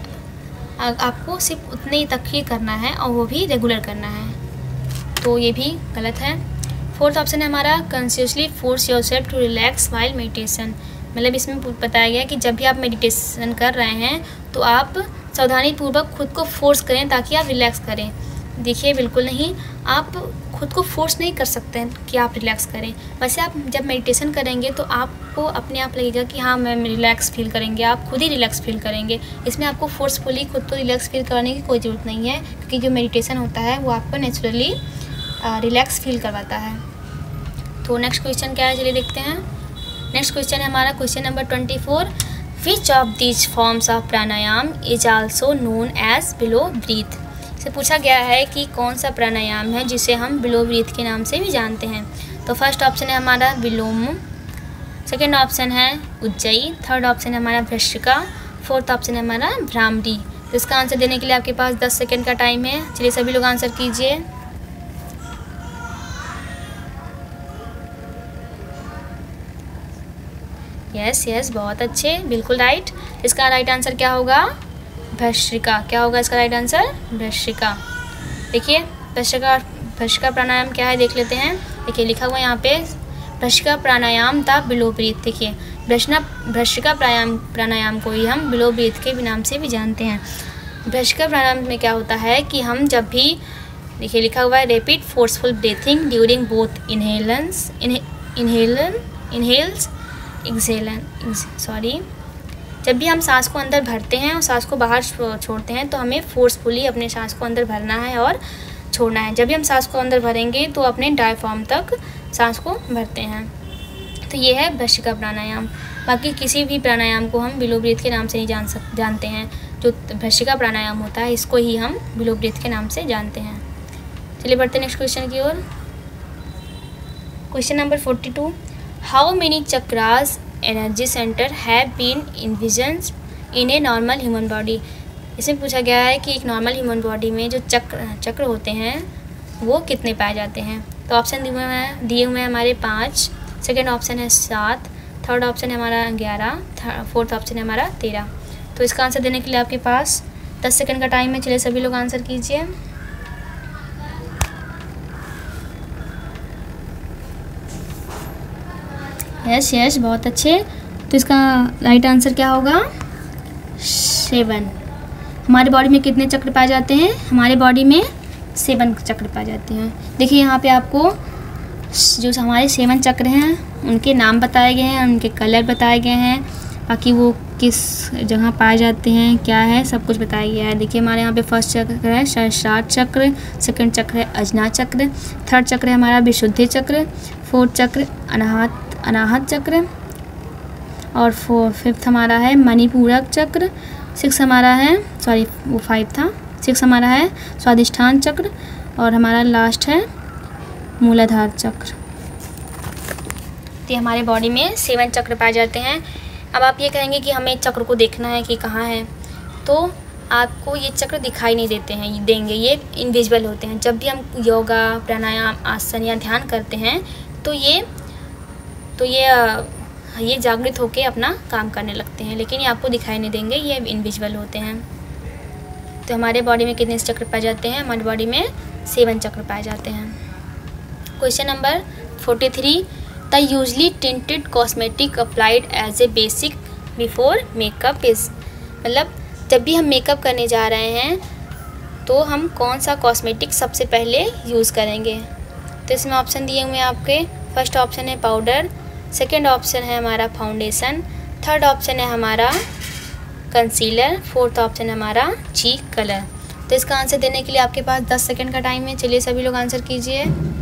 आपको सिर्फ उतने ही तक ही करना है और वो भी रेगुलर करना है, तो ये भी गलत है। फोर्थ ऑप्शन है हमारा consciously force yourself to relax while meditation. मतलब इसमें बताया गया कि जब भी आप मेडिटेशन कर रहे हैं तो आप सावधानीपूर्वक खुद को फोर्स करें ताकि आप रिलैक्स करें। देखिए बिल्कुल नहीं, आप खुद को फोर्स नहीं कर सकते हैं कि आप रिलैक्स करें। वैसे आप जब मेडिटेशन करेंगे तो आपको अपने आप लगेगा कि हाँ मैं रिलैक्स फील करेंगे, आप खुद ही रिलैक्स फील करेंगे। इसमें आपको फोर्सफुली खुद को रिलैक्स फील करने की कोई ज़रूरत नहीं है, क्योंकि जो मेडिटेशन होता है वो आपको नेचुरली रिलैक्स फील करवाता है। तो नेक्स्ट क्वेश्चन क्या है चलिए देखते हैं। नेक्स्ट क्वेश्चन है हमारा question number twenty four. Which of these forms of pranayama is also known as below breath. से पूछा गया है कि कौन सा प्राणायाम है जिसे हम बिलो ब्रीथ के नाम से भी जानते हैं। तो फर्स्ट ऑप्शन है हमारा विलोम, सेकेंड ऑप्शन है उज्जयी, थर्ड ऑप्शन है हमारा भ्रशिका, फोर्थ ऑप्शन है हमारा भ्रामरी। तो इसका आंसर देने के लिए आपके पास दस सेकेंड का टाइम है। चलिए सभी लोग आंसर कीजिए। यस यस बहुत अच्छे, बिल्कुल राइट। इसका राइट आंसर क्या होगा? भ्रशिका। क्या होगा इसका राइट आंसर? भ्रशिका। देखिए भ्रशिका भ्रशिका प्राणायाम क्या है देख लेते हैं। देखिए लिखा हुआ है यहाँ पे भ्रशिका प्राणायाम ता बिलो ब्रीथ। देखिए भ्रशना भ्रशिका प्राणायाम प्राणायाम को ही हम बिलो ब्रीथ के नाम से भी जानते हैं। भ्रशिका प्राणायाम में क्या होता है कि हम जब भी, देखिए लिखा हुआ है rapid forceful breathing during both inhalations inhalation inhales exhalation sorry जब भी हम सांस को अंदर भरते हैं और सांस को बाहर छोड़ते हैं तो हमें फोर्सफुली अपने सांस को अंदर भरना है और छोड़ना है। जब भी हम सांस को अंदर भरेंगे तो अपने डायफ्राम तक सांस को भरते हैं। तो ये है भ्रशिका प्राणायाम। बाकी किसी भी प्राणायाम को हम बिलो ब्रीथ के नाम से नहीं जान सक जानते हैं। जो भ्रशिका प्राणायाम होता है इसको ही हम बिलो ब्रीथ के नाम से जानते हैं। चलिए बढ़ते नेक्स्ट क्वेश्चन की ओर। Question number forty two, how many chakras energy centre have been envisioned in a normal human body. इसमें पूछा गया है कि एक नॉर्मल ह्यूमन बॉडी में जो चक्र चक्र होते हैं वो कितने पाए जाते हैं। तो ऑप्शन दिए हुए हैं दिए हुए हैं हमारे पाँच, सेकेंड ऑप्शन है सात, थर्ड ऑप्शन है हमारा ग्यारह, फोर्थ ऑप्शन है हमारा तेरह। तो इसका आंसर देने के लिए आपके पास दस सेकेंड का टाइम है। चलिए सभी लोग आंसर कीजिए। यस यस बहुत अच्छे। तो इसका राइट आंसर क्या होगा? सेवन। हमारे बॉडी में कितने चक्र पाए जाते हैं? हमारे बॉडी में सेवन चक्र पाए जाते हैं। देखिए यहाँ पे आपको जो हमारे सेवन चक्र हैं उनके नाम बताए गए हैं, उनके कलर बताए गए हैं, बाकी वो किस जगह पाए जाते हैं क्या है सब कुछ बताया गया है। देखिए हमारे यहाँ पे फर्स्ट चक्र है सहस्रार चक्र, सेकंड चक्र है अजना चक्र, थर्ड चक्र है हमारा विशुद्धि चक्र, फोर्थ चक्र अनाहत अनाहत चक्र और फोर फिफ्थ हमारा है मणिपूरक चक्र, सिक्स हमारा है सॉरी वो फाइव था, सिक्स हमारा है स्वादिष्ठान चक्र और हमारा लास्ट है मूलाधार चक्र। तो हमारे बॉडी में सेवन चक्र पाए जाते हैं। अब आप ये कहेंगे कि हमें चक्र को देखना है कि कहाँ है, तो आपको ये चक्र दिखाई नहीं देते हैं ये देंगे ये इनविजिबल होते हैं। जब भी हम योगा प्राणायाम आसन या ध्यान करते हैं तो ये तो ये ये जागृत होकर अपना काम करने लगते हैं, लेकिन ये आपको दिखाई नहीं देंगे, ये इनविजिबल होते हैं। तो हमारे बॉडी में कितने चक्र पाए जाते हैं? हमारी बॉडी में सेवन चक्र पाए जाते हैं। Question number forty three, the usually tinted cosmetic applied as a basic before makeup is. मतलब जब भी हम मेकअप करने जा रहे हैं तो हम कौन सा कॉस्मेटिक सबसे पहले यूज़ करेंगे। तो इसमें ऑप्शन दिए हुए हैं आपके। फर्स्ट ऑप्शन है पाउडर, सेकेंड ऑप्शन है हमारा फाउंडेशन, थर्ड ऑप्शन है हमारा कंसीलर, फोर्थ ऑप्शन है हमारा चीक कलर। तो इसका आंसर देने के लिए आपके पास दस सेकंड का टाइम है। चलिए सभी लोग आंसर कीजिए।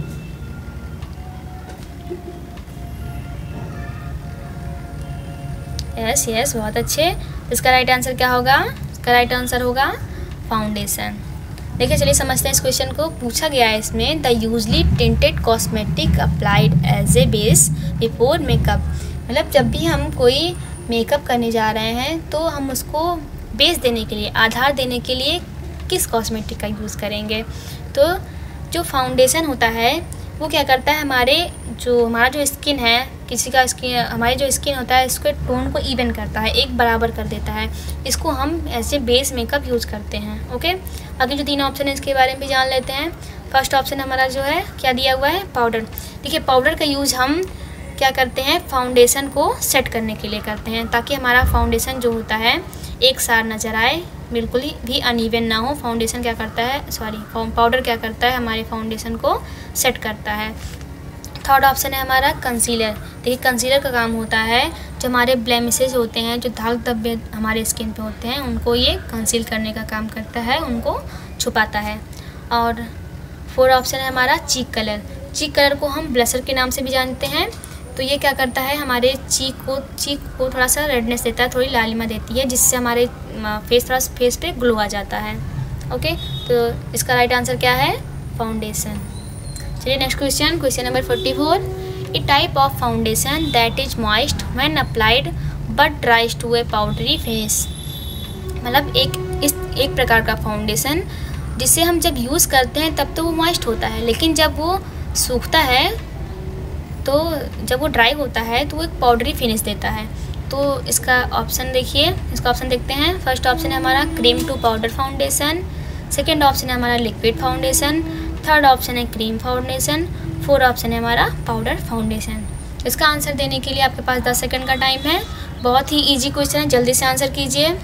यस यस बहुत अच्छे। इसका राइट आंसर क्या होगा? इसका राइट आंसर होगा फाउंडेशन। देखिए चलिए समझते हैं इस क्वेश्चन को। पूछा गया है इसमें the usually tinted cosmetic applied as a base before makeup. मतलब जब भी हम कोई मेकअप करने जा रहे हैं तो हम उसको बेस देने के लिए, आधार देने के लिए किस कॉस्मेटिक का यूज़ करेंगे। तो जो फाउंडेशन होता है वो क्या करता है, हमारे जो हमारा जो स्किन है, किसी का स्किन हमारी जो स्किन होता है इसके टोन को इवन करता है, एक बराबर कर देता है। इसको हम ऐसे बेस मेकअप यूज़ करते हैं। ओके, बाकी जो तीन ऑप्शन है इसके बारे में भी जान लेते हैं। फर्स्ट ऑप्शन हमारा जो है क्या दिया हुआ है? पाउडर। देखिए पाउडर का यूज़ हम क्या करते हैं, फाउंडेशन को सेट करने के लिए करते हैं, ताकि हमारा फाउंडेशन जो होता है एक सार नज़र आए, बिल्कुल ही भी अनइवन ना हो। फाउंडेशन क्या करता है, सॉरी पाउडर क्या करता है, हमारे फाउंडेशन को सेट करता है। थर्ड ऑप्शन है हमारा कंसीलर। देखिए कंसीलर का काम होता है जो हमारे ब्लेमिसेस होते हैं, जो दाग धब्बे हमारे स्किन पे होते हैं, उनको ये कंसील करने का काम करता है, उनको छुपाता है। और फोर्थ ऑप्शन है हमारा चीक कलर। चीक कलर को हम ब्लशर के नाम से भी जानते हैं। तो ये क्या करता है, हमारे चीक को चीक को थोड़ा सा रेडनेस देता है, थोड़ी लालिमा देती है, जिससे हमारे फेस थोड़ा फेस पे ग्लो आ जाता है। ओके, तो इसका राइट आंसर क्या है, फाउंडेशन। चलिए next question, question number forty four. A type of foundation that is moist when applied but dries to a powdery face. मतलब एक इस एक प्रकार का फाउंडेशन जिसे हम जब यूज़ करते हैं तब तो वो मॉइस्ट होता है, लेकिन जब वो सूखता है तो जब वो ड्राई होता है तो वो एक पाउडरी फिनिश देता है। तो इसका ऑप्शन देखिए, इसका ऑप्शन देखते हैं। फर्स्ट ऑप्शन है हमारा cream to powder foundation, second option है हमारा लिक्विड फाउंडेशन, थर्ड ऑप्शन है क्रीम फाउंडेशन, फोर्थ ऑप्शन है हमारा पाउडर फाउंडेशन। इसका आंसर देने के लिए आपके पास दस सेकंड का टाइम है। बहुत ही इजी क्वेश्चन है, जल्दी से आंसर कीजिए।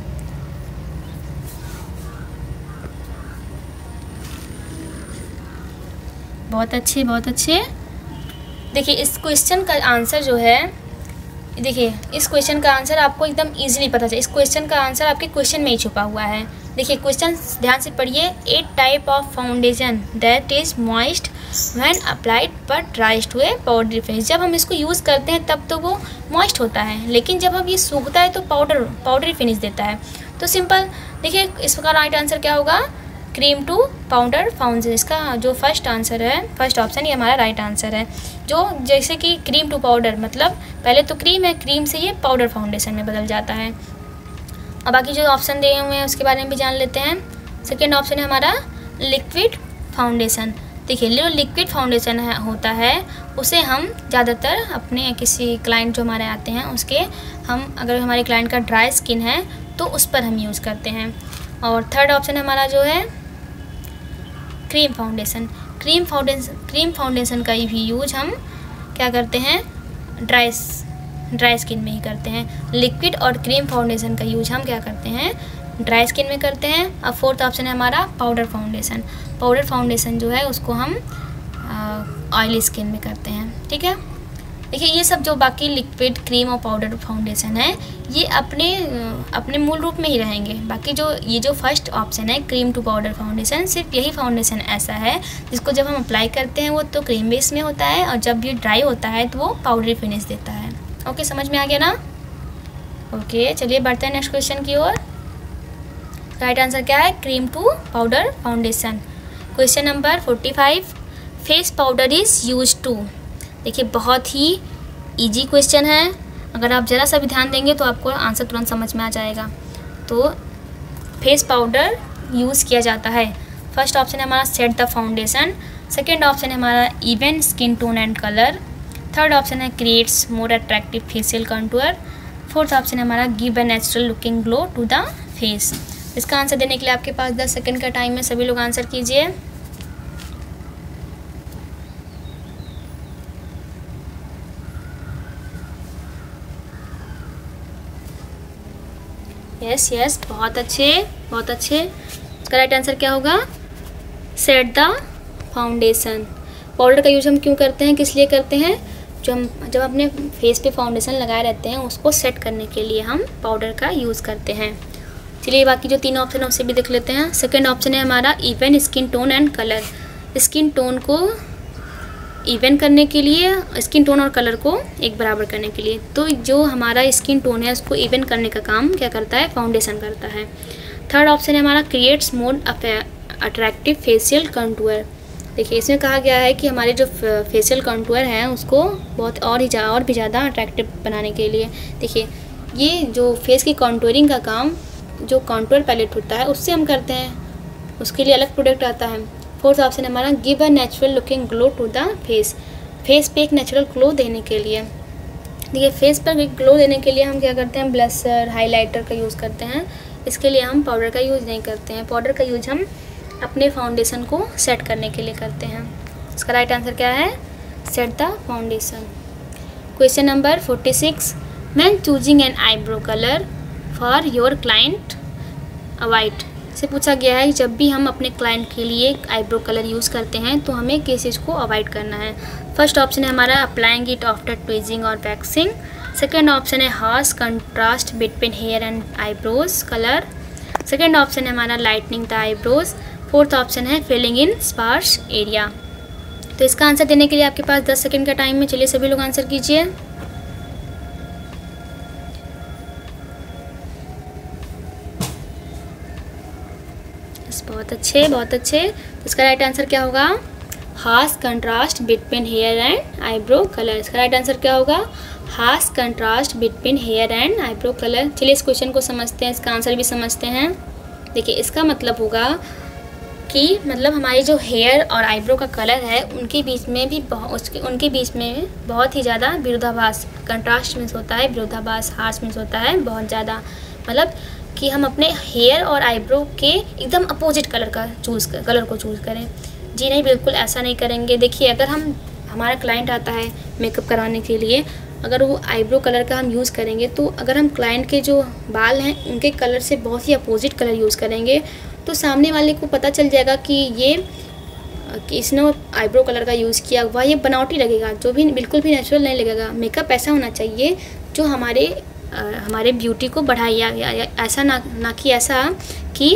बहुत अच्छे, बहुत अच्छे। देखिए इस क्वेश्चन का आंसर जो है, देखिए इस क्वेश्चन का आंसर आपको एकदम इजीली पता चले। इस क्वेश्चन का आंसर आपके क्वेश्चन में ही छुपा हुआ है। देखिए क्वेश्चन ध्यान से पढ़िए। A type of foundation that is moist when applied but dries to a powdery finish. जब हम इसको यूज़ करते हैं तब तो वो मॉइस्ट होता है, लेकिन जब हम ये सूखता है तो पाउडर पाउडरी फिनिश देता है। तो सिंपल देखिए इसका राइट आंसर क्या होगा, क्रीम टू पाउडर फाउंडेशन। इसका जो फर्स्ट आंसर है, फर्स्ट ऑप्शन, ये हमारा राइट आंसर है। जो जैसे कि क्रीम टू पाउडर मतलब पहले तो क्रीम है, क्रीम से ये पाउडर फाउंडेशन में बदल जाता है। और बाकी जो ऑप्शन दिए हुए हैं उसके बारे में भी जान लेते हैं। सेकेंड ऑप्शन है हमारा लिक्विड फाउंडेशन। देखिए जो लिक्विड फाउंडेशन है होता है उसे हम ज़्यादातर अपने किसी क्लाइंट जो हमारे आते हैं उसके, हम अगर हमारे क्लाइंट का ड्राई स्किन है तो उस पर हम यूज़ करते हैं। और थर्ड ऑप्शन हमारा जो है cream foundation. Cream foundation cream foundation का भी यूज हम क्या करते हैं, ड्राई ड्राई स्किन में ही करते हैं। लिक्विड और क्रीम फाउंडेशन का यूज हम क्या करते हैं, ड्राई स्किन में करते हैं। अब फोर्थ ऑप्शन है हमारा पाउडर फाउंडेशन। पाउडर फाउंडेशन जो है उसको हम ऑयली स्किन में करते हैं। ठीक है, देखिए ये सब जो बाकी लिक्विड, क्रीम और पाउडर फाउंडेशन है ये अपने अपने मूल रूप में ही रहेंगे। बाकी जो ये जो फर्स्ट ऑप्शन है क्रीम टू पाउडर फाउंडेशन, सिर्फ यही फाउंडेशन ऐसा है जिसको जब हम अप्लाई करते हैं वो तो क्रीम बेस में होता है, और जब ये ड्राई होता है तो वो पाउडरी फिनिश देता है। ओके, समझ में आ गया ना। ओके, चलिए बढ़ते हैं नेक्स्ट क्वेश्चन की ओर। राइट आंसर क्या है, cream to powder foundation. Question number forty five. Face powder is use to. देखिए बहुत ही इजी क्वेश्चन है, अगर आप ज़रा सा भी ध्यान देंगे तो आपको आंसर तुरंत समझ में आ जाएगा। तो फेस पाउडर यूज़ किया जाता है। फर्स्ट ऑप्शन है हमारा set the foundation, second option है हमारा even skin tone and colour, third option है creates more attractive facial contour, fourth option है हमारा give a natural looking glow to the face. इसका आंसर देने के लिए आपके पास दस सेकेंड का टाइम है, सभी लोग आंसर कीजिए। यस यस, बहुत अच्छे, बहुत अच्छे। इसका राइट आंसर क्या होगा, सेट द फाउंडेशन। पाउडर का यूज़ हम क्यों करते हैं, किस लिए करते हैं, जो हम जब अपने फेस पे फाउंडेशन लगाए रहते हैं उसको सेट करने के लिए हम पाउडर का यूज़ करते हैं। चलिए बाकी जो तीन ऑप्शन है उसे भी देख लेते हैं। सेकेंड ऑप्शन है हमारा even skin tone and colour. Skin tone को इवन करने के लिए, स्किन टोन और कलर को एक बराबर करने के लिए। तो जो हमारा स्किन टोन है उसको इवन करने का काम क्या करता है, फाउंडेशन करता है। थर्ड ऑप्शन है हमारा creates more attractive facial contour. देखिए इसमें कहा गया है कि हमारे जो फेशियल कंटूर हैं उसको बहुत और ही और भी ज़्यादा अट्रैक्टिव बनाने के लिए। देखिए ये जो फेस की कंटूरिंग का काम जो कंटूर पैलेट होता है उससे हम करते हैं, उसके लिए अलग प्रोडक्ट आता है। फोर्थ ऑप्शन है हमारा give a natural looking glow to the face. Face पे एक नेचुरल ग्लो देने के लिए, देखिए फेस पर एक ग्लो देने के लिए हम क्या करते हैं, ब्लशर, हाइलाइटर का यूज़ करते हैं। इसके लिए हम पाउडर का यूज़ नहीं करते हैं। पाउडर का यूज़ हम अपने फाउंडेशन को सेट करने के लिए करते हैं। इसका राइट आंसर क्या है, set the foundation. Question number forty six. When choosing an eyebrow colour for your client avoid. से पूछा गया है जब भी हम अपने क्लाइंट के लिए आईब्रो कलर यूज़ करते हैं तो हमें किस चीज़ को अवॉइड करना है। फर्स्ट ऑप्शन है हमारा अप्लाइंग इट आफ्टर ट्विजिंग और वैक्सिंग, सेकेंड ऑप्शन है harsh contrast between hair and eyebrows colour, second option है हमारा lightening the eyebrows, fourth option है फिलिंग इन स्पार्स एरिया। तो इसका आंसर देने के लिए आपके पास दस सेकंड का टाइम है। चलिए सभी लोग आंसर कीजिए। बहुत अच्छे, बहुत अच्छे। तो इसका राइट आंसर क्या होगा? Harsh contrast between hair and eyebrow colour. इसका राइट आंसर क्या होगा? Harsh contrast between hair and eyebrow colour. चलिए इस क्वेश्चन को समझते हैं, इसका आंसर भी समझते हैं। देखिए इसका मतलब होगा कि मतलब हमारी जो हेयर और आईब्रो का कलर है उनके बीच में भी उसके उनके बीच में बहुत ही ज़्यादा विरोधाभास, कंट्रास्ट मीन्स होता है विरोधाभास, हार्श मीन्स होता है बहुत ज़्यादा, मतलब कि हम अपने हेयर और आईब्रो के एकदम अपोजिट कलर का चूज़ कर कलर को चूज़ करें। जी नहीं, बिल्कुल ऐसा नहीं करेंगे। देखिए अगर हम हमारा क्लाइंट आता है मेकअप कराने के लिए, अगर वो आईब्रो कलर का हम यूज़ करेंगे तो अगर हम क्लाइंट के जो बाल हैं उनके कलर से बहुत ही अपोजिट कलर यूज़ करेंगे तो सामने वाले को पता चल जाएगा कि ये कि इसने आईब्रो कलर का यूज़ किया हुआ, ये बनावटी लगेगा, जो भी बिल्कुल भी नेचुरल नहीं लगेगा। मेकअप ऐसा होना चाहिए जो हमारे आ, हमारे ब्यूटी को बढ़ाए, या, या, या ऐसा ना ना कि ऐसा कि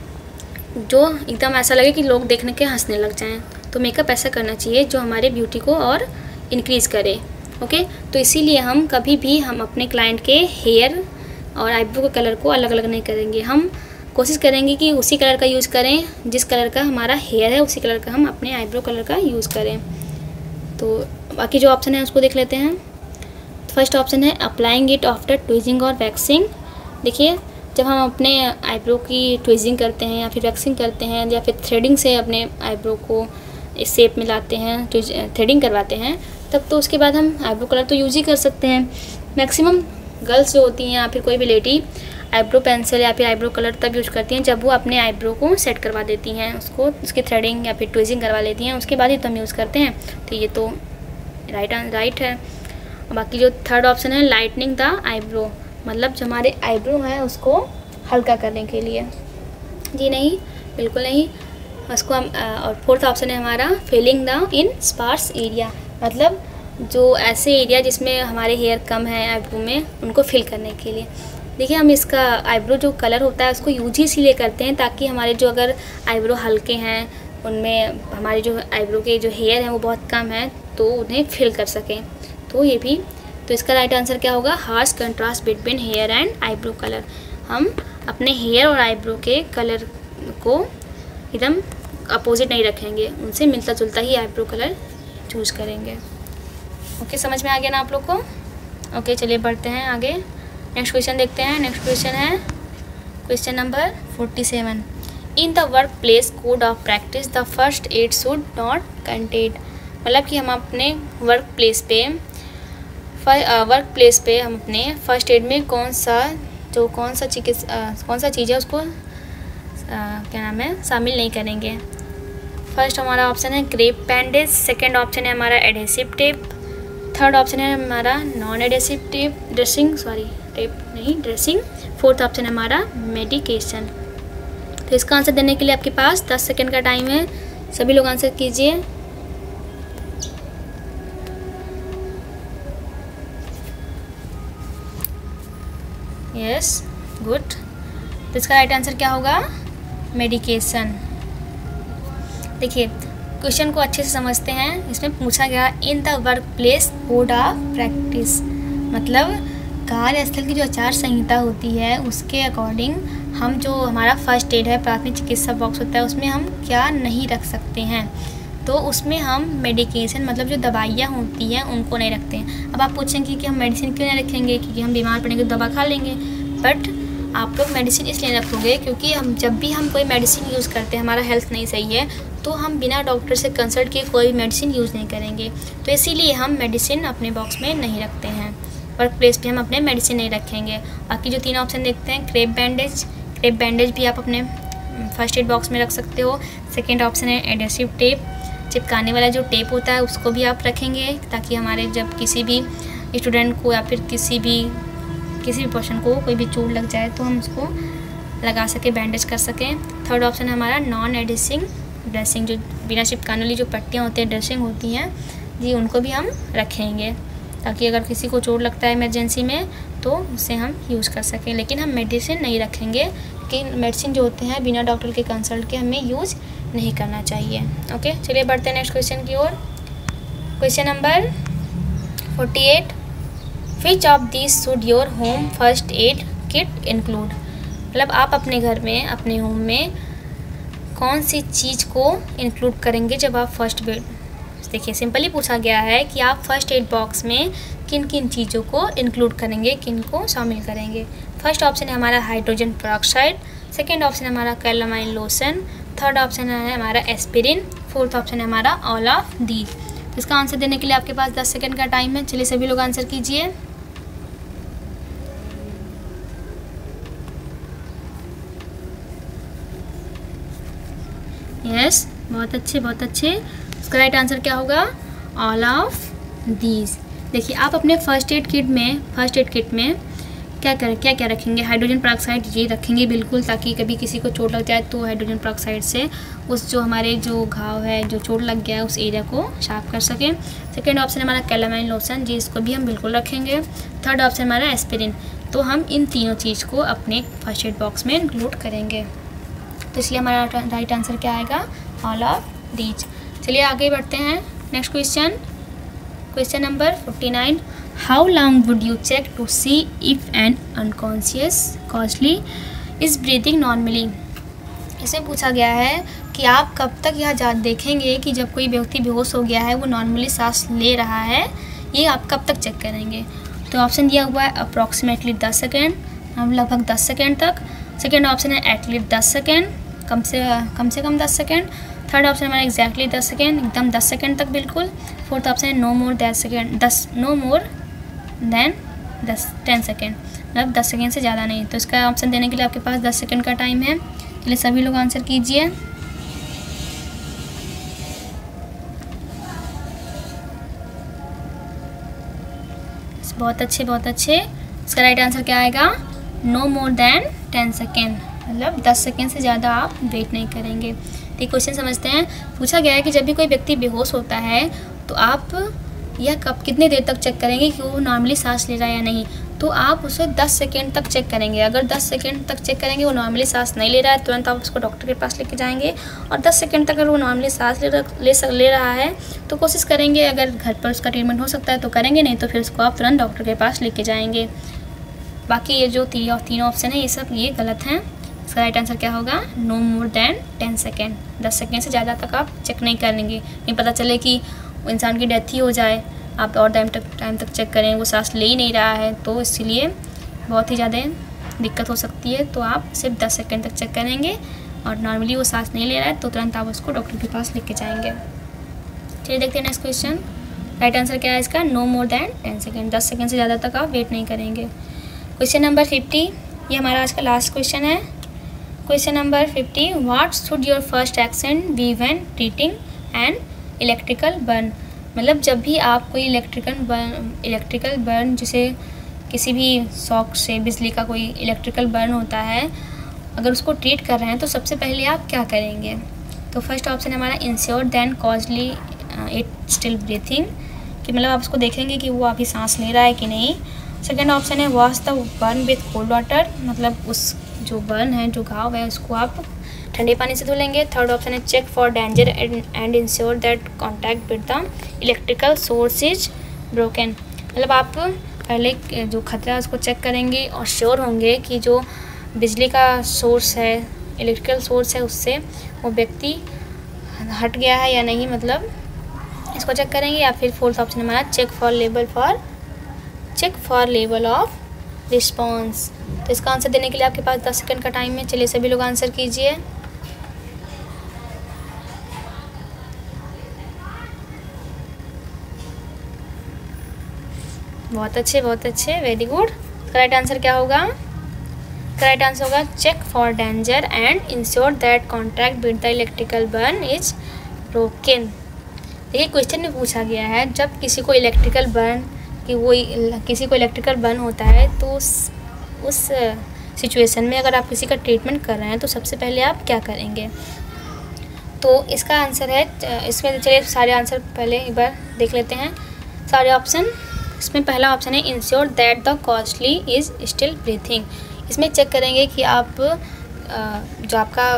जो एकदम ऐसा लगे कि लोग देखने के हंसने लग जाएं। तो मेकअप ऐसा करना चाहिए जो हमारे ब्यूटी को और इंक्रीज़ करे। ओके, तो इसीलिए हम कभी भी हम अपने क्लाइंट के हेयर और आईब्रो के कलर को अलग अलग नहीं करेंगे। हम कोशिश करेंगे कि उसी कलर का यूज़ करें, जिस कलर का हमारा हेयर है उसी कलर का हम अपने आईब्रो कलर का यूज़ करें। तो बाकी जो ऑप्शन है उसको देख लेते हैं। फर्स्ट ऑप्शन है अप्लाइंग इट आफ्टर ट्विजिंग और वैक्सिंग। देखिए जब हम अपने आईब्रो की ट्विजिंग करते हैं या फिर वैक्सिंग करते हैं या फिर थ्रेडिंग से अपने आईब्रो को इस शेप में लाते हैं, थ्रेडिंग करवाते हैं, तब तो उसके बाद हम आईब्रो कलर तो यूज़ ही कर सकते हैं। मैक्सिमम गर्ल्स जो होती हैं या फिर कोई भी लेडी आईब्रो पेंसिल या फिर आईब्रो कलर तब यूज करती हैं जब वो अपने आईब्रो को सेट करवा देती हैं, उसको उसकी थ्रेडिंग या फिर ट्विजिंग करवा लेती हैं, उसके बाद ही तो हम यूज़ करते हैं। तो ये तो राइट राइट है। बाकी जो थर्ड ऑप्शन है लाइटनिंग द आईब्रो, मतलब जो हमारे आईब्रो है उसको हल्का करने के लिए। जी नहीं, बिल्कुल नहीं। उसको हम और फोर्थ ऑप्शन है हमारा filling the in sparse area, मतलब जो ऐसे एरिया जिसमें हमारे हेयर कम है आईब्रो में उनको फिल करने के लिए। देखिए हम इसका आईब्रो जो कलर होता है उसको यूज ही इसीलिए करते हैं ताकि हमारे जो अगर आईब्रो हल्के हैं उनमें हमारे जो आईब्रो के जो हेयर हैं वो बहुत कम है तो उन्हें फिल कर सकें। तो ये भी, तो इसका राइट आंसर क्या होगा? Harsh contrast between hair and eyebrow colour. हम अपने हेयर और आईब्रो के कलर को एकदम अपोजिट नहीं रखेंगे, उनसे मिलता जुलता ही आईब्रो कलर चूज़ करेंगे। ओके, समझ में आ गया ना आप लोग को? ओके, चलिए बढ़ते हैं आगे। नेक्स्ट क्वेश्चन देखते हैं। नेक्स्ट क्वेश्चन है question number forty seven. In the workplace code of practice the first aid should not contain, मतलब कि हम अपने वर्क प्लेस पे वर्क प्लेस पे हम अपने फर्स्ट एड में कौन सा जो कौन सा चिकित्सा कौन सा चीज़ है उसको आ, क्या नाम है शामिल नहीं करेंगे। फर्स्ट हमारा ऑप्शन है क्रेप बैंडेज, सेकेंड ऑप्शन है हमारा एडेसिव टेप, थर्ड ऑप्शन है हमारा non adhesive tape dressing sorry tape नहीं ड्रेसिंग, फोर्थ ऑप्शन है हमारा मेडिकेशन। तो इसका आंसर देने के लिए आपके पास दस सेकंड का टाइम है, सभी लोग आंसर कीजिए। Yes, good. तो इसका राइट आंसर क्या होगा? मेडिकेशन। देखिए क्वेश्चन को अच्छे से समझते हैं। इसमें पूछा गया in the workplace code of practice, मतलब कार्यस्थल की जो आचार संहिता होती है उसके अकॉर्डिंग हम जो हमारा फर्स्ट एड है, प्राथमिक चिकित्सा बॉक्स होता है, उसमें हम क्या नहीं रख सकते हैं। तो उसमें हम मेडिकेशन मतलब जो दवाइयाँ होती हैं उनको नहीं रखते हैं। अब आप पूछेंगे कि हम मेडिसिन क्यों नहीं रखेंगे, क्योंकि हम बीमार पड़ेंगे तो दवा खा लेंगे। बट आप लोग मेडिसिन इसलिए रखोगे क्योंकि हम जब भी हम कोई मेडिसिन यूज़ करते हैं, हमारा हेल्थ नहीं सही है, तो हम बिना डॉक्टर से कंसल्ट किए कोई मेडिसिन यूज़ नहीं करेंगे। तो इसीलिए हम मेडिसिन अपने बॉक्स में नहीं रखते हैं। वर्क प्लेस पे हम अपने मेडिसिन नहीं रखेंगे। बाकी जो तीन ऑप्शन देखते हैं, क्रेप बैंडेज, क्रेप बैंडेज भी आप अपने फर्स्ट एड बॉक्स में रख सकते हो। सेकेंड ऑप्शन है एडेसिव टेप, चिपकाने वाला जो टेप होता है उसको भी आप रखेंगे ताकि हमारे जब किसी भी स्टूडेंट को या फिर किसी भी किसी भी पर्सन को कोई भी चोट लग जाए तो हम उसको लगा सके, बैंडेज कर सकें। थर्ड ऑप्शन है हमारा नॉन एडिसिंग ड्रेसिंग, जो बिना चिपकाने वाली जो पट्टियाँ होती हैं ड्रेसिंग होती हैं जी, उनको भी हम रखेंगे ताकि अगर किसी को चोट लगता है इमरजेंसी में तो उसे हम यूज़ कर सकें। लेकिन हम मेडिसिन नहीं रखेंगे कि मेडिसिन जो होते हैं बिना डॉक्टर के कंसल्ट के हमें यूज़ नहीं करना चाहिए। ओके, चलिए बढ़ते हैं नेक्स्ट क्वेश्चन की ओर। Question number forty eight, which of this should your home first aid kit include. मतलब आप अपने घर में, अपने होम में कौन सी चीज़ को इंक्लूड करेंगे जब आप फर्स्ट एड। देखिए सिंपली पूछा गया है कि आप फर्स्ट एड बॉक्स में किन किन चीज़ों को इंक्लूड करेंगे, किन को शामिल करेंगे। फर्स्ट ऑप्शन है हमारा हाइड्रोजन पेरोक्साइड, सेकेंड ऑप्शन है हमारा कैलामाइन लोशन, थर्ड ऑप्शन है हमारा एस्पिरिन, फोर्थ ऑप्शन है हमारा ऑल ऑफ दीज। इसका आंसर देने के लिए आपके पास दस सेकंड का टाइम है। चलिए सभी लोग आंसर कीजिए। यस, बहुत अच्छे बहुत अच्छे। इसका राइट आंसर क्या होगा? All of these. देखिए आप अपने फर्स्ट एड किट में फर्स्ट एड किट में क्या कर क्या क्या रखेंगे? हाइड्रोजन पेरोक्साइड ये रखेंगे बिल्कुल, ताकि कभी किसी को चोट लग जाए तो हाइड्रोजन पेरोक्साइड से उस जो हमारे जो घाव है, जो चोट लग गया है, उस एरिया को साफ कर सकें। सेकेंड ऑप्शन हमारा कैलामाइन लोशन, जी इसको भी हम बिल्कुल रखेंगे। थर्ड ऑप्शन हमारा एस्पिरिन। तो हम इन तीनों चीज़ को अपने फर्स्ट एड बॉक्स में इंक्लूड करेंगे। तो इसलिए हमारा राइट आंसर क्या आएगा? All of these. चलिए आगे बढ़ते हैं। Next question, question number forty nine, how long would you check to see if an unconscious casualty is breathing normally. इसमें पूछा गया है कि आप कब तक यह जान देखेंगे कि जब कोई व्यक्ति बेहोश हो गया है, वो नॉर्मली सांस ले रहा है, ये आप कब तक चेक करेंगे। तो ऑप्शन दिया हुआ है अप्रॉक्सीमेटली दस सेकेंड, हम लगभग दस सेकेंड तक। सेकेंड ऑप्शन है एटलीस्ट दस सेकेंड, कम से कम से कम दस सेकेंड। थर्ड ऑप्शन हमारा एग्जैक्टली दस सेकेंड, एकदम दस सेकेंड तक बिल्कुल। फोर्थ ऑप्शन है नो मोर दस सेकेंड दस नो मोर देन दस टेन सेकेंड, मतलब दस सेकेंड से ज़्यादा नहीं। तो इसका ऑप्शन देने के लिए आपके पास दस सेकेंड का टाइम है। चलिए सभी लोग आंसर कीजिए। बहुत अच्छे बहुत अच्छे। इसका राइट आंसर क्या आएगा? No more than ten second, मतलब दस सेकेंड से ज़्यादा आप वेट नहीं करेंगे। तो क्वेश्चन समझते हैं। पूछा गया है कि जब भी कोई व्यक्ति बेहोश होता है तो आप यह कब कितने देर तक चेक करेंगे कि वो नॉर्मली सांस ले रहा है या नहीं। तो आप उसे दस सेकेंड तक चेक करेंगे। अगर दस सेकेंड तक चेक करेंगे वो नॉर्मली सांस नहीं ले रहा है, तुरंत आप उसको डॉक्टर के पास लेके जाएंगे। और दस सेकेंड तक अगर वो नॉर्मली सांस ले ले ले रहा है तो कोशिश करेंगे, अगर घर पर उसका ट्रीटमेंट हो सकता है तो करेंगे, नहीं तो फिर उसको आप तुरंत डॉक्टर के पास लेके जाएंगे। बाकी ये जो तीन तीनों ऑप्शन है ये सब ये गलत हैं। इसका राइट आंसर क्या होगा? No more than ten second, दस सेकेंड से ज़्यादा तक आप चेक नहीं करेंगे। नहीं पता चले कि इंसान की डेथ ही हो जाए, आप और टाइम तक टाइम तक चेक करें, वो सांस ले ही नहीं रहा है, तो इसलिए बहुत ही ज़्यादा दिक्कत हो सकती है। तो आप सिर्फ दस सेकेंड तक चेक करेंगे और नॉर्मली वो सांस नहीं ले रहा है तो तुरंत आप उसको डॉक्टर के पास लेके जाएंगे। चलिए देखते हैं नेक्स्ट क्वेश्चन। राइट आंसर क्या है इसका? No more than ten second, दस सेकेंड से ज़्यादा तक आप वेट नहीं करेंगे। क्वेश्चन नंबर फिफ्टी, ये हमारा आज का लास्ट क्वेश्चन है। Question number fifty, what should your first action be when treating an electrical burn. मतलब जब भी आप कोई इलेक्ट्रिकल बर्न इलेक्ट्रिकल बर्न जैसे किसी भी शॉक से बिजली का कोई इलेक्ट्रिकल बर्न होता है, अगर उसको ट्रीट कर रहे हैं तो सबसे पहले आप क्या करेंगे। तो फर्स्ट ऑप्शन हमारा ensure then casualty it still breathing, कि मतलब आप उसको देखेंगे कि वो अभी सांस ले रहा है कि नहीं। सेकेंड ऑप्शन है wash the burn with cold water, मतलब उस जो बर्न है, जो घाव है, उसको आप ठंडे पानी से धो लेंगे। थर्ड ऑप्शन है check for danger and ensure that contact with the electrical source is broken, मतलब आप पहले जो खतरा है उसको चेक करेंगे और श्योर होंगे कि जो बिजली का सोर्स है, इलेक्ट्रिकल सोर्स है, उससे वो व्यक्ति हट गया है या नहीं, मतलब इसको चेक करेंगे। या फिर फोर्थ ऑप्शन हमारा check for level for check for level of response. तो इसका आंसर देने के लिए आपके पास दस सेकंड का टाइम है। चलिए सभी लोग आंसर कीजिए। बहुत अच्छे बहुत अच्छे, वेरी गुड। करेक्ट आंसर क्या होगा? करेक्ट आंसर होगा check for danger and ensure that contact with the electrical burn is broken. देखिए क्वेश्चन में पूछा गया है जब किसी को इलेक्ट्रिकल बर्न कि वो किसी को इलेक्ट्रिकल बर्न होता है तो उस उस सिचुएशन में अगर आप किसी का ट्रीटमेंट कर रहे हैं तो सबसे पहले आप क्या करेंगे। तो इसका आंसर है, इसमें चलिए सारे आंसर पहले एक बार देख लेते हैं सारे ऑप्शन। इसमें पहला ऑप्शन है ensure that the casualty is still breathing. इसमें चेक करेंगे कि आप जो आपका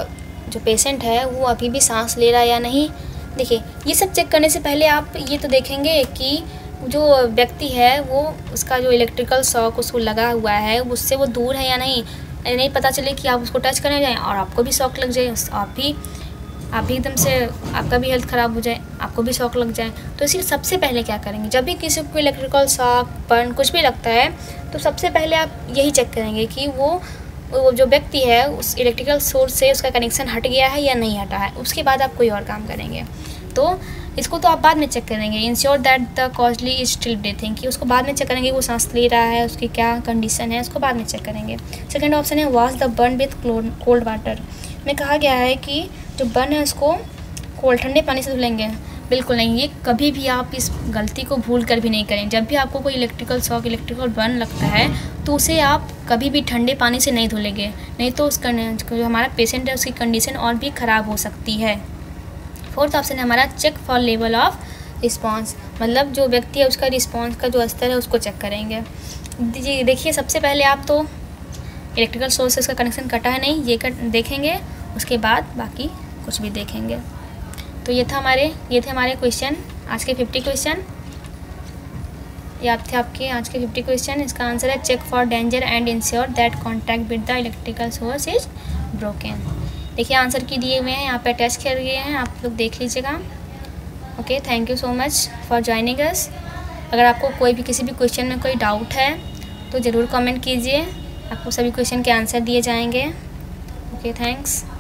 जो पेशेंट है वो अभी भी सांस ले रहा है या नहीं। देखिए, ये सब चेक करने से पहले आप ये तो देखेंगे कि जो व्यक्ति है वो उसका जो इलेक्ट्रिकल शॉक उसको लगा हुआ है उससे वो दूर है या नहीं। नहीं पता चले कि आप उसको टच करने जाएं और आपको भी शॉक लग जाए, आप भी आप भी एकदम से आपका भी हेल्थ ख़राब हो जाए, आपको भी शॉक लग जाए। तो इसी सबसे पहले क्या करेंगे, जब भी किसी को इलेक्ट्रिकल शॉक बर्न कुछ भी लगता है तो सबसे पहले आप यही चेक करेंगे कि वो वो जो व्यक्ति है उस इलेक्ट्रिकल सोर्स से उसका कनेक्शन हट गया है या नहीं हटा है। उसके बाद आप कोई और काम करेंगे। तो इसको तो आप बाद में चेक करेंगे। Ensure that the casualty is still breathing, कि उसको बाद में चेक करेंगे वो सांस ले रहा है, उसकी क्या कंडीशन है, उसको बाद में चेक करेंगे। सेकंड ऑप्शन है wash the burn with cold water. में कहा गया है कि जो बर्न है उसको कोल्ड ठंडे पानी से धुलेंगे। बिल्कुल नहीं, ये कभी भी आप इस गलती को भूल कर भी नहीं करें। जब भी आपको कोई इलेक्ट्रिकल शॉक इलेक्ट्रिकल बर्न लगता है तो उसे आप कभी भी ठंडे पानी से नहीं धुलेंगे, नहीं तो उसका जो हमारा पेशेंट है उसकी कंडीशन और भी ख़राब हो सकती है। फोर्थ ऑप्शन है हमारा check for level of response, मतलब जो व्यक्ति है उसका रिस्पांस का जो स्तर है उसको चेक करेंगे। जी देखिए, सबसे पहले आप तो इलेक्ट्रिकल सोर्स से उसका कनेक्शन कटा है नहीं ये कर देखेंगे, उसके बाद बाकी कुछ भी देखेंगे। तो ये था हमारे ये थे हमारे क्वेश्चन, आज के फिफ्टी क्वेश्चन। ये आप थे आपके आज के फिफ्टी क्वेश्चन। इसका आंसर है check for danger and ensure that contact with the electrical source is broken. देखिए आंसर की दिए हुए हैं, यहाँ पे अटैच किए गए हैं, आप लोग देख लीजिएगा। Okay, thank you so much for joining us. अगर आपको कोई भी किसी भी क्वेश्चन में कोई डाउट है तो ज़रूर कमेंट कीजिए, आपको सभी क्वेश्चन के आंसर दिए जाएंगे। Okay, thanks.